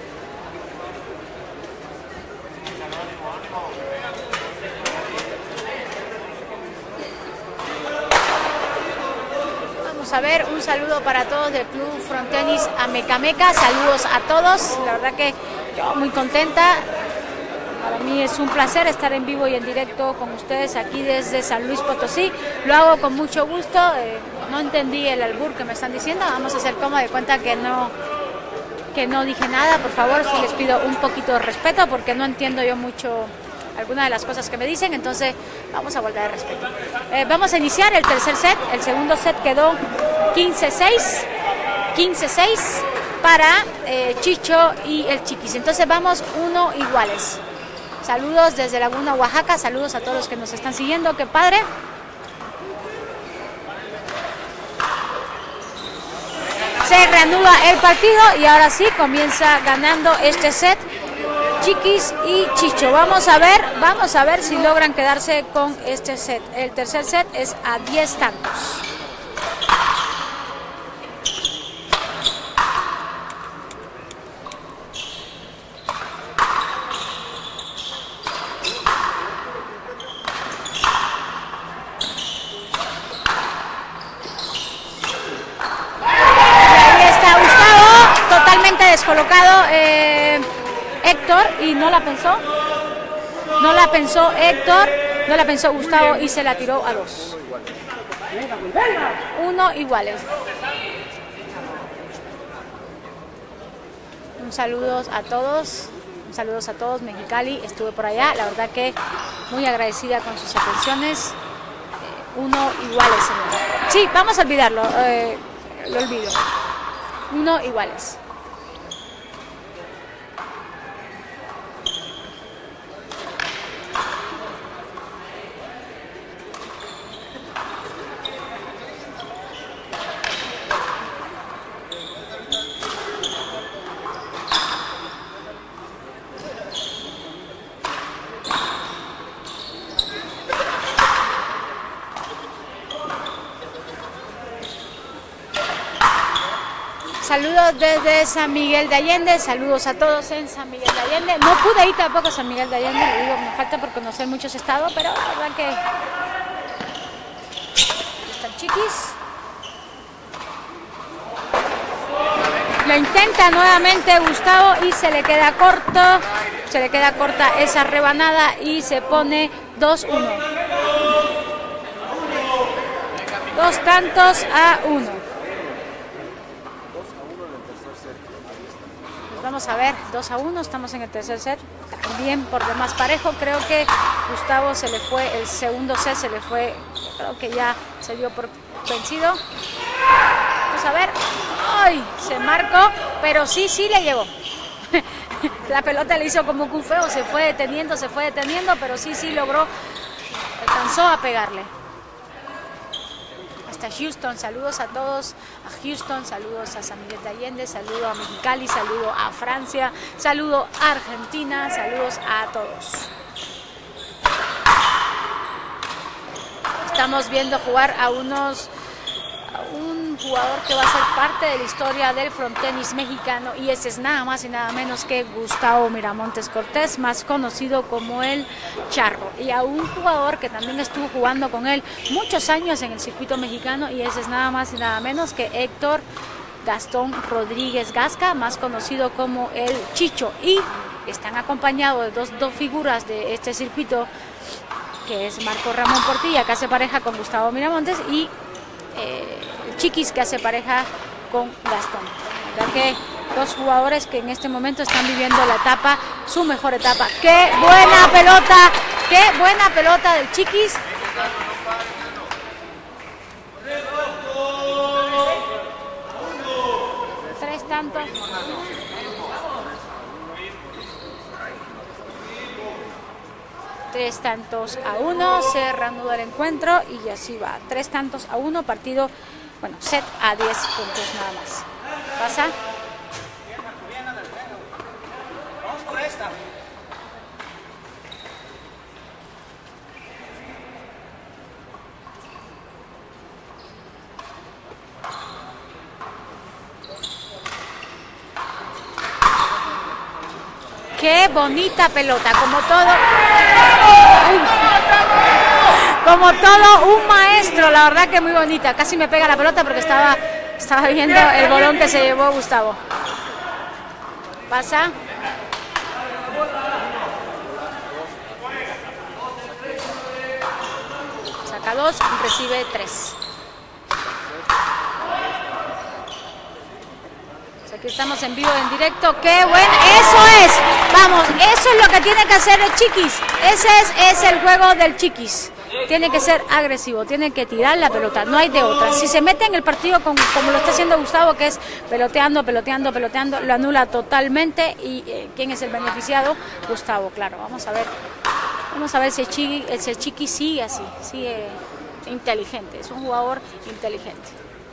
A ver, un saludo para todos del Club Frontenis Amecameca, saludos a todos, la verdad que yo muy contenta, para mí es un placer estar en vivo y en directo con ustedes aquí desde San Luis Potosí, lo hago con mucho gusto, no entendí el albur que me están diciendo, vamos a hacer como de cuenta que no dije nada, por favor, sí les pido un poquito de respeto porque no entiendo yo mucho algunas de las cosas que me dicen, entonces vamos a volver de respeto. Vamos a iniciar el tercer set, el segundo set quedó 15-6 para Chicho y el Chiquis, entonces vamos 1 iguales. Saludos desde Laguna, Oaxaca, saludos a todos los que nos están siguiendo, qué padre. Se reanuda el partido y ahora sí comienza ganando este set Chiquis y Chicho. Vamos a ver si logran quedarse con este set. El tercer set es a 10 tantos. Ahí está Gustavo, totalmente descolocado. Héctor, y no la pensó Héctor, no la pensó Gustavo y se la tiró a 2. 1 iguales. Saludos a todos, Mexicali, estuve por allá, la verdad que muy agradecida con sus atenciones. 1 iguales, señor. Sí, vamos a olvidarlo, lo olvido. 1 iguales. Saludos desde San Miguel de Allende, saludos a todos en San Miguel de Allende. No pude ir tampoco a San Miguel de Allende, digo, me falta por conocer muchos estados, pero la verdad que están Chiquis. Lo intenta nuevamente Gustavo y se le queda corta esa rebanada y se pone 2-1. 2-1. Vamos a ver, 2-1, estamos en el tercer set, también por demás parejo. Creo que Gustavo se le fue, el segundo set se le fue, creo que ya se dio por vencido. Vamos a ver, ¡ay! Se marcó, pero sí le llegó. La pelota le hizo como un feo, se fue deteniendo, pero sí logró, alcanzó a pegarle. Hasta Houston, saludos a todos, a Houston, saludos a San Miguel de Allende, saludo a Mexicali, saludo a Francia, saludo a Argentina, saludos a todos. Estamos viendo jugar a un jugador que va a ser parte de la historia del frontenis mexicano, y ese es nada más y nada menos que Gustavo Miramontes Cortés, más conocido como el Charro, y a un jugador que también estuvo jugando con él muchos años en el circuito mexicano, y ese es nada más y nada menos que Héctor Gastón Rodríguez Gasca, más conocido como el Chicho, y están acompañados de dos figuras de este circuito, que es Marco Ramón Portilla, que hace pareja con Gustavo Miramontes, y el Chiquis, que hace pareja con Gastón. La verdad que dos jugadores que en este momento están viviendo la etapa, su mejor etapa. ¡Qué buena pelota! ¡Qué buena pelota del Chiquis! Tres tantos. Tres tantos a uno, se reanuda el encuentro y así va. 3-1, partido, bueno, set a 10 puntos nada más. Pasa. Vamos por esta. Qué bonita pelota, como todo un maestro, la verdad que muy bonita. Casi me pega la pelota porque estaba viendo el bolón que se llevó Gustavo. Pasa. Saca 2, recibe 3. Aquí estamos en vivo, en directo. ¡Qué bueno! ¡Eso es! Vamos, eso es lo que tiene que hacer el Chiquis. Ese es el juego del Chiquis. Tiene que ser agresivo, tiene que tirar la pelota, no hay de otra. Si se mete en el partido como lo está haciendo Gustavo, que es peloteando, lo anula totalmente. ¿Y quién es el beneficiado? Gustavo, claro. Vamos a ver si el Chiquis sigue así, sigue inteligente. Es un jugador inteligente.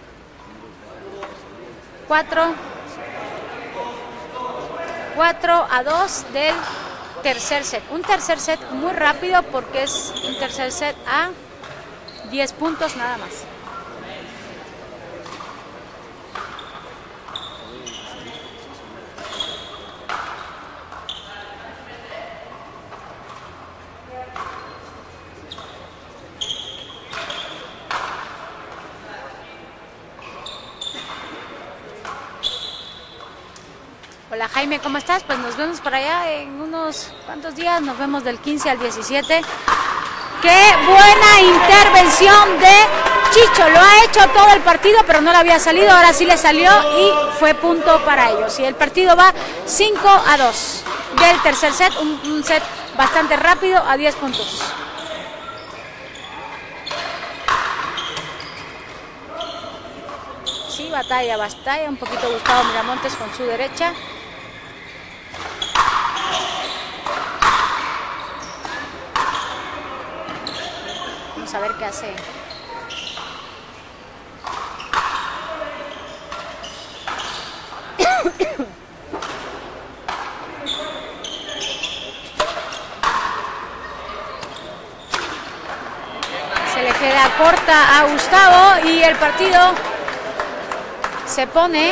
4-2 del tercer set. Un tercer set muy rápido porque es un tercer set a 10 puntos nada más. Hola Jaime, ¿cómo estás? Pues nos vemos por allá en unos cuantos días, nos vemos del 15 al 17. ¡Qué buena intervención de Chicho! Lo ha hecho todo el partido, pero no le había salido, ahora sí le salió y fue punto para ellos. Y el partido va 5-2 del tercer set, un set bastante rápido a 10 puntos. Sí, batalla un poquito Gustavo Miramontes con su derecha. Vamos a ver qué hace. Se le queda corta a Gustavo y el partido se pone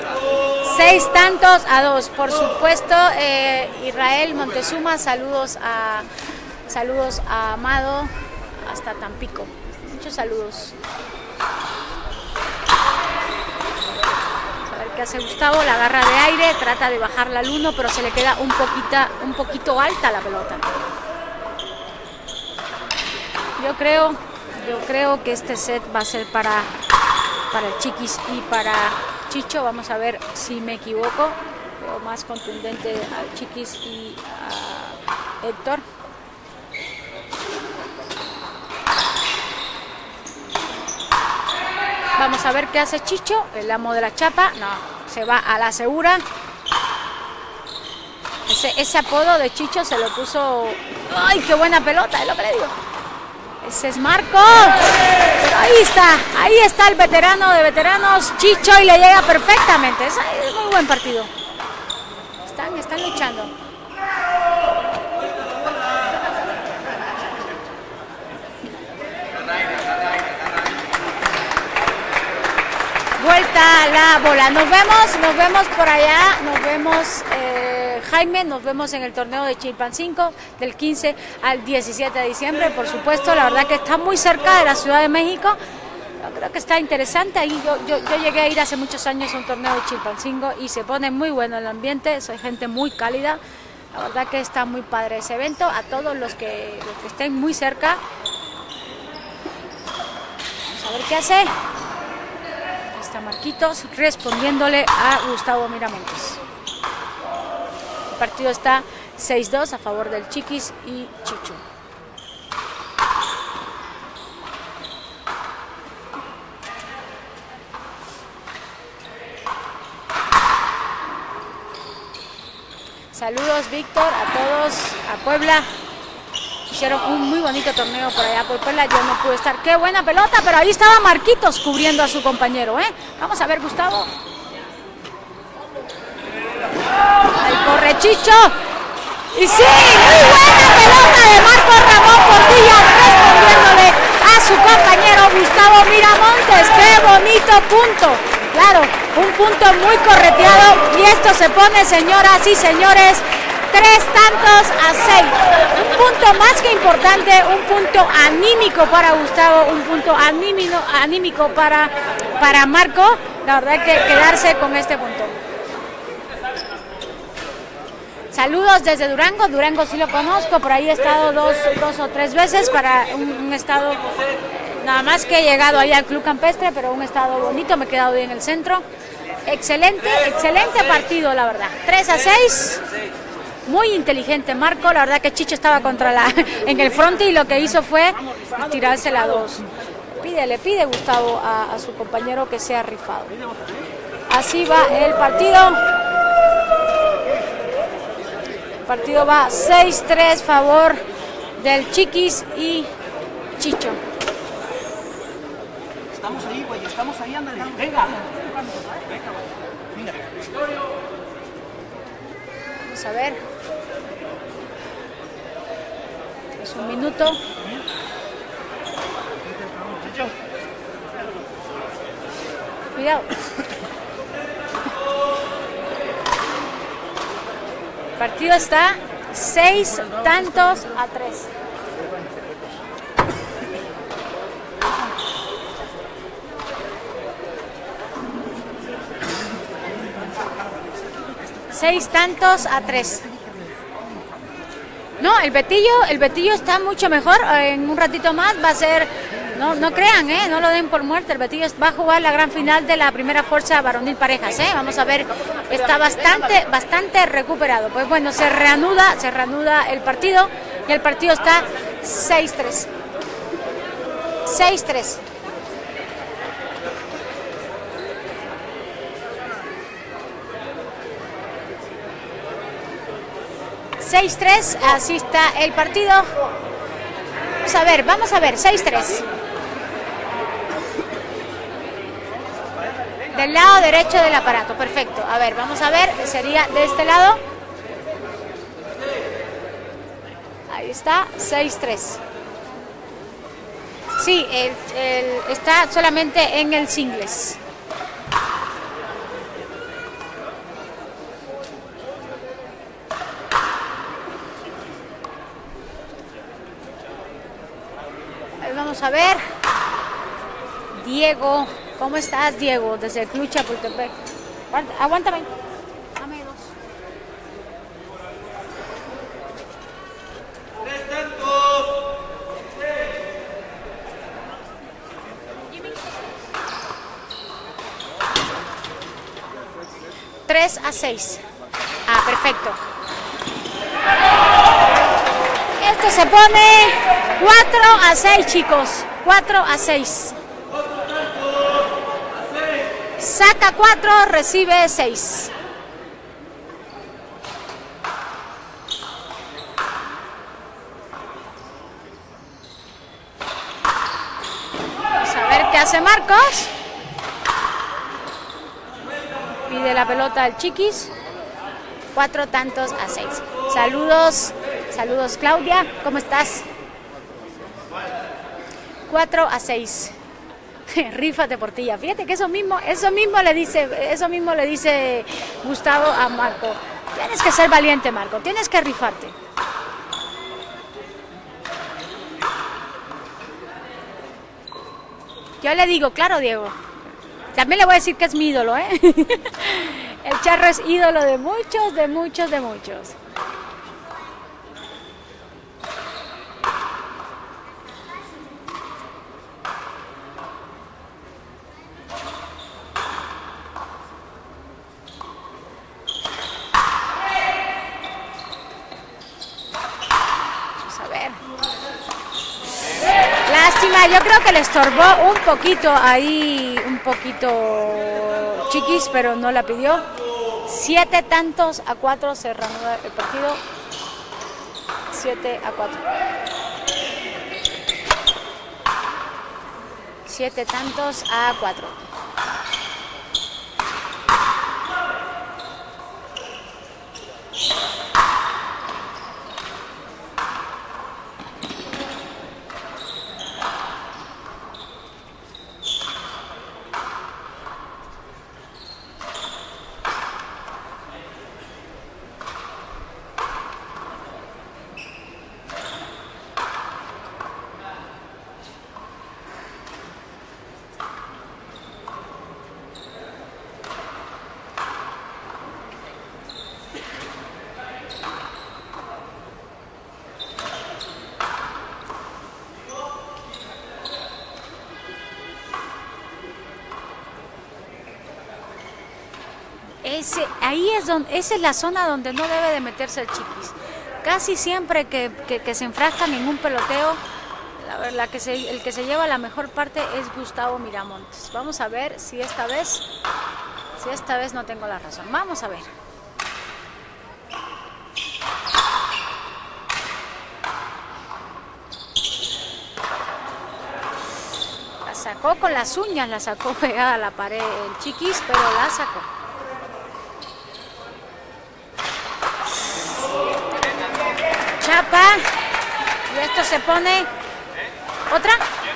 6-2. Por supuesto, Israel Montezuma, saludos a Amado hasta Tampico. Muchos saludos. A ver qué hace Gustavo, la agarra de aire, trata de bajarla al 1, pero se le queda un poquito alta la pelota. Yo creo que este set va a ser para el Chiquis y para Chicho. Vamos a ver si me equivoco. Veo más contundente al Chiquis y a Héctor. Vamos a ver qué hace Chicho, el amo de la chapa. No, se va a la segura. Ese apodo de Chicho se lo puso... ¡Ay, qué buena pelota! Es lo que le digo. Ese es Marco. Pero ahí está el veterano de veteranos, Chicho, y le llega perfectamente. Es muy buen partido. Están luchando. Vuelta la bola. Nos vemos por allá. Nos vemos, Jaime, nos vemos en el torneo de Chilpancingo del 15 al 17 de diciembre. Por supuesto, la verdad que está muy cerca de la Ciudad de México. Yo creo que está interesante. Ahí yo llegué a ir hace muchos años a un torneo de Chilpancingo y se pone muy bueno el ambiente. Soy gente muy cálida. La verdad que está muy padre ese evento. A todos los que estén muy cerca. Vamos a ver qué hace. Está Marquitos respondiéndole a Gustavo Miramontes. El partido está 6-2 a favor del Chiquis y Chicho. Saludos, Víctor, a todos, a Puebla. Hicieron un muy bonito torneo por allá por Puebla, yo no pude estar. ¡Qué buena pelota! Pero ahí estaba Marquitos cubriendo a su compañero, ¿eh? Vamos a ver, Gustavo. Ahí corre Chicho. Y sí, muy buena pelota de Marco Ramón Portilla respondiéndole a su compañero Gustavo Miramontes. ¡Qué bonito punto! Claro, un punto muy correteado y esto se pone, señoras y señores, 3 tantos a 6. Un punto más que importante, un punto anímico para Gustavo, un punto anímico para Marco. La verdad que quedarse con este punto. Saludos desde Durango. Durango sí lo conozco, por ahí he estado dos o tres veces para un estado, nada más que he llegado allá al Club Campestre, pero un estado bonito, me he quedado bien en el centro. Excelente partido, la verdad. 3-6. Muy inteligente Marco, la verdad que Chicho estaba en el frente y lo que hizo fue tirarse la 2. Le pide Gustavo a su compañero que sea rifado. Así va el partido. El partido va 6-3 favor del Chiquis y Chicho. Estamos ahí, güey, estamos ahí, ándale. Venga. Vamos a ver. Es un minuto. Cuidado. El partido está 6 tantos a 3. Seis tantos a 3. No, el Betillo está mucho mejor. En un ratito más va a ser, no crean, no lo den por muerto. El Betillo va a jugar la gran final de la primera fuerza varonil parejas. Vamos a ver, está bastante recuperado. Pues bueno, se reanuda el partido y el partido está 6-3. 6-3. 6-3, así está el partido. Vamos a ver, 6-3. Del lado derecho del aparato, perfecto. A ver, vamos a ver, sería de este lado. Ahí está, 6-3. Sí, está solamente en el singles. Vamos a ver. Diego, ¿cómo estás, Diego? Desde el Club Chapultepec. Aguántame. Dame 2. 3 tantos. 3-6. Ah, perfecto. Esto se pone 4-6, chicos. 4-6. Saca 4, recibe 6. Vamos a ver qué hace Marcos. Pide la pelota al Chiquis. 4-6. Saludos, saludos Claudia, ¿cómo estás? 4-6. Rífate por tía. Fíjate que eso mismo le dice Gustavo a Marco. Tienes que ser valiente, Marco, tienes que rifarte. Yo le digo, claro, Diego. También le voy a decir que es mi ídolo, ¿eh? El Charro es ídolo de muchos, de muchos, de muchos. Vamos a ver. Lástima, yo creo que le estorbó un poquito ahí, Chiquis, pero no la pidió. 7-4 se reanuda el partido. 7-4. 7-4. Esa es la zona donde no debe de meterse el Chiquis. Casi siempre que se enfrascan en un peloteo, el que se lleva la mejor parte es Gustavo Miramontes. Vamos a ver si esta vez no tengo la razón. Vamos a ver. La sacó con las uñas, la sacó pegada a la pared el Chiquis, pero la sacó. Chapa, y esto se pone otra.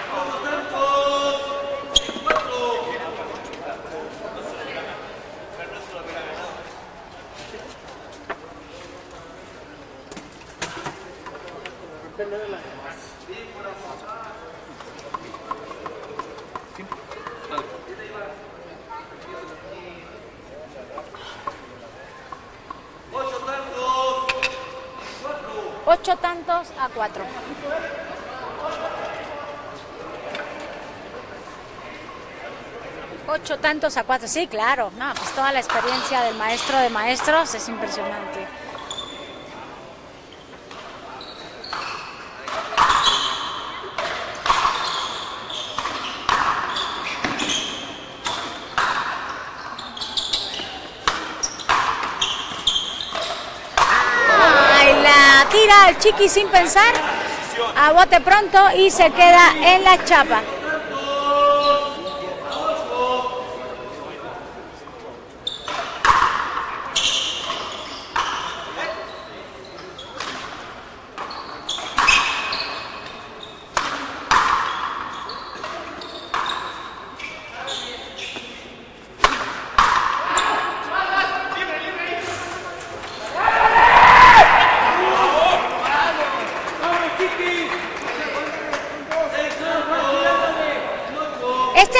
Ocho tantos a 4. Ocho tantos a 4, sí, claro. No, pues toda la experiencia del maestro de maestros es impresionante. Tira el Chiqui sin pensar, a bote pronto y se queda en la chapa.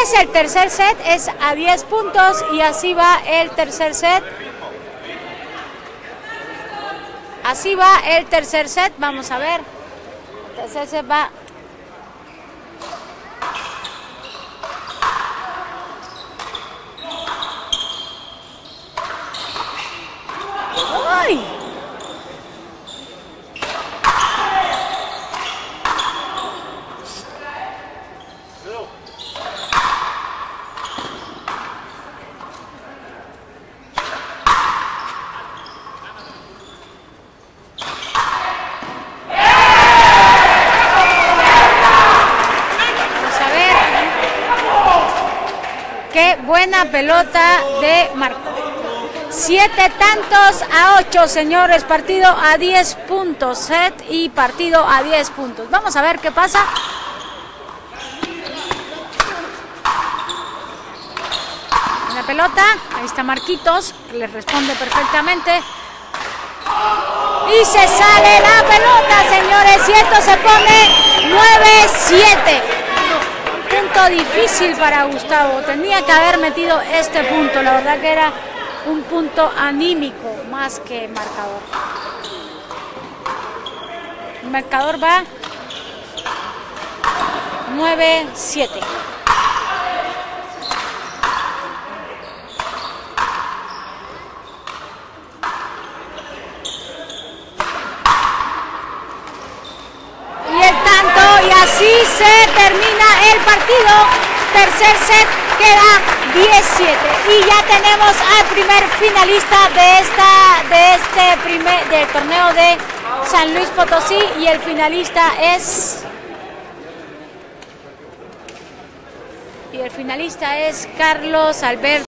es el tercer set, es a 10 puntos y así va el tercer set. Así va el tercer set, vamos a ver. El tercer set va. ¡Ay! Qué buena pelota de Marco. 7 tantos a 8, señores. Partido a 10 puntos. Set y partido a 10 puntos. Vamos a ver qué pasa. La pelota. Ahí está Marquitos, que le responde perfectamente. Y se sale la pelota, señores. Y esto se pone 9-7. Punto difícil para Gustavo, tenía que haber metido este punto, la verdad que era un punto anímico más que marcador. El marcador va 9-7. Y así se termina el partido. Tercer set, queda 17 y ya tenemos al primer finalista del torneo de San Luis Potosí y el finalista es Carlos Alberto.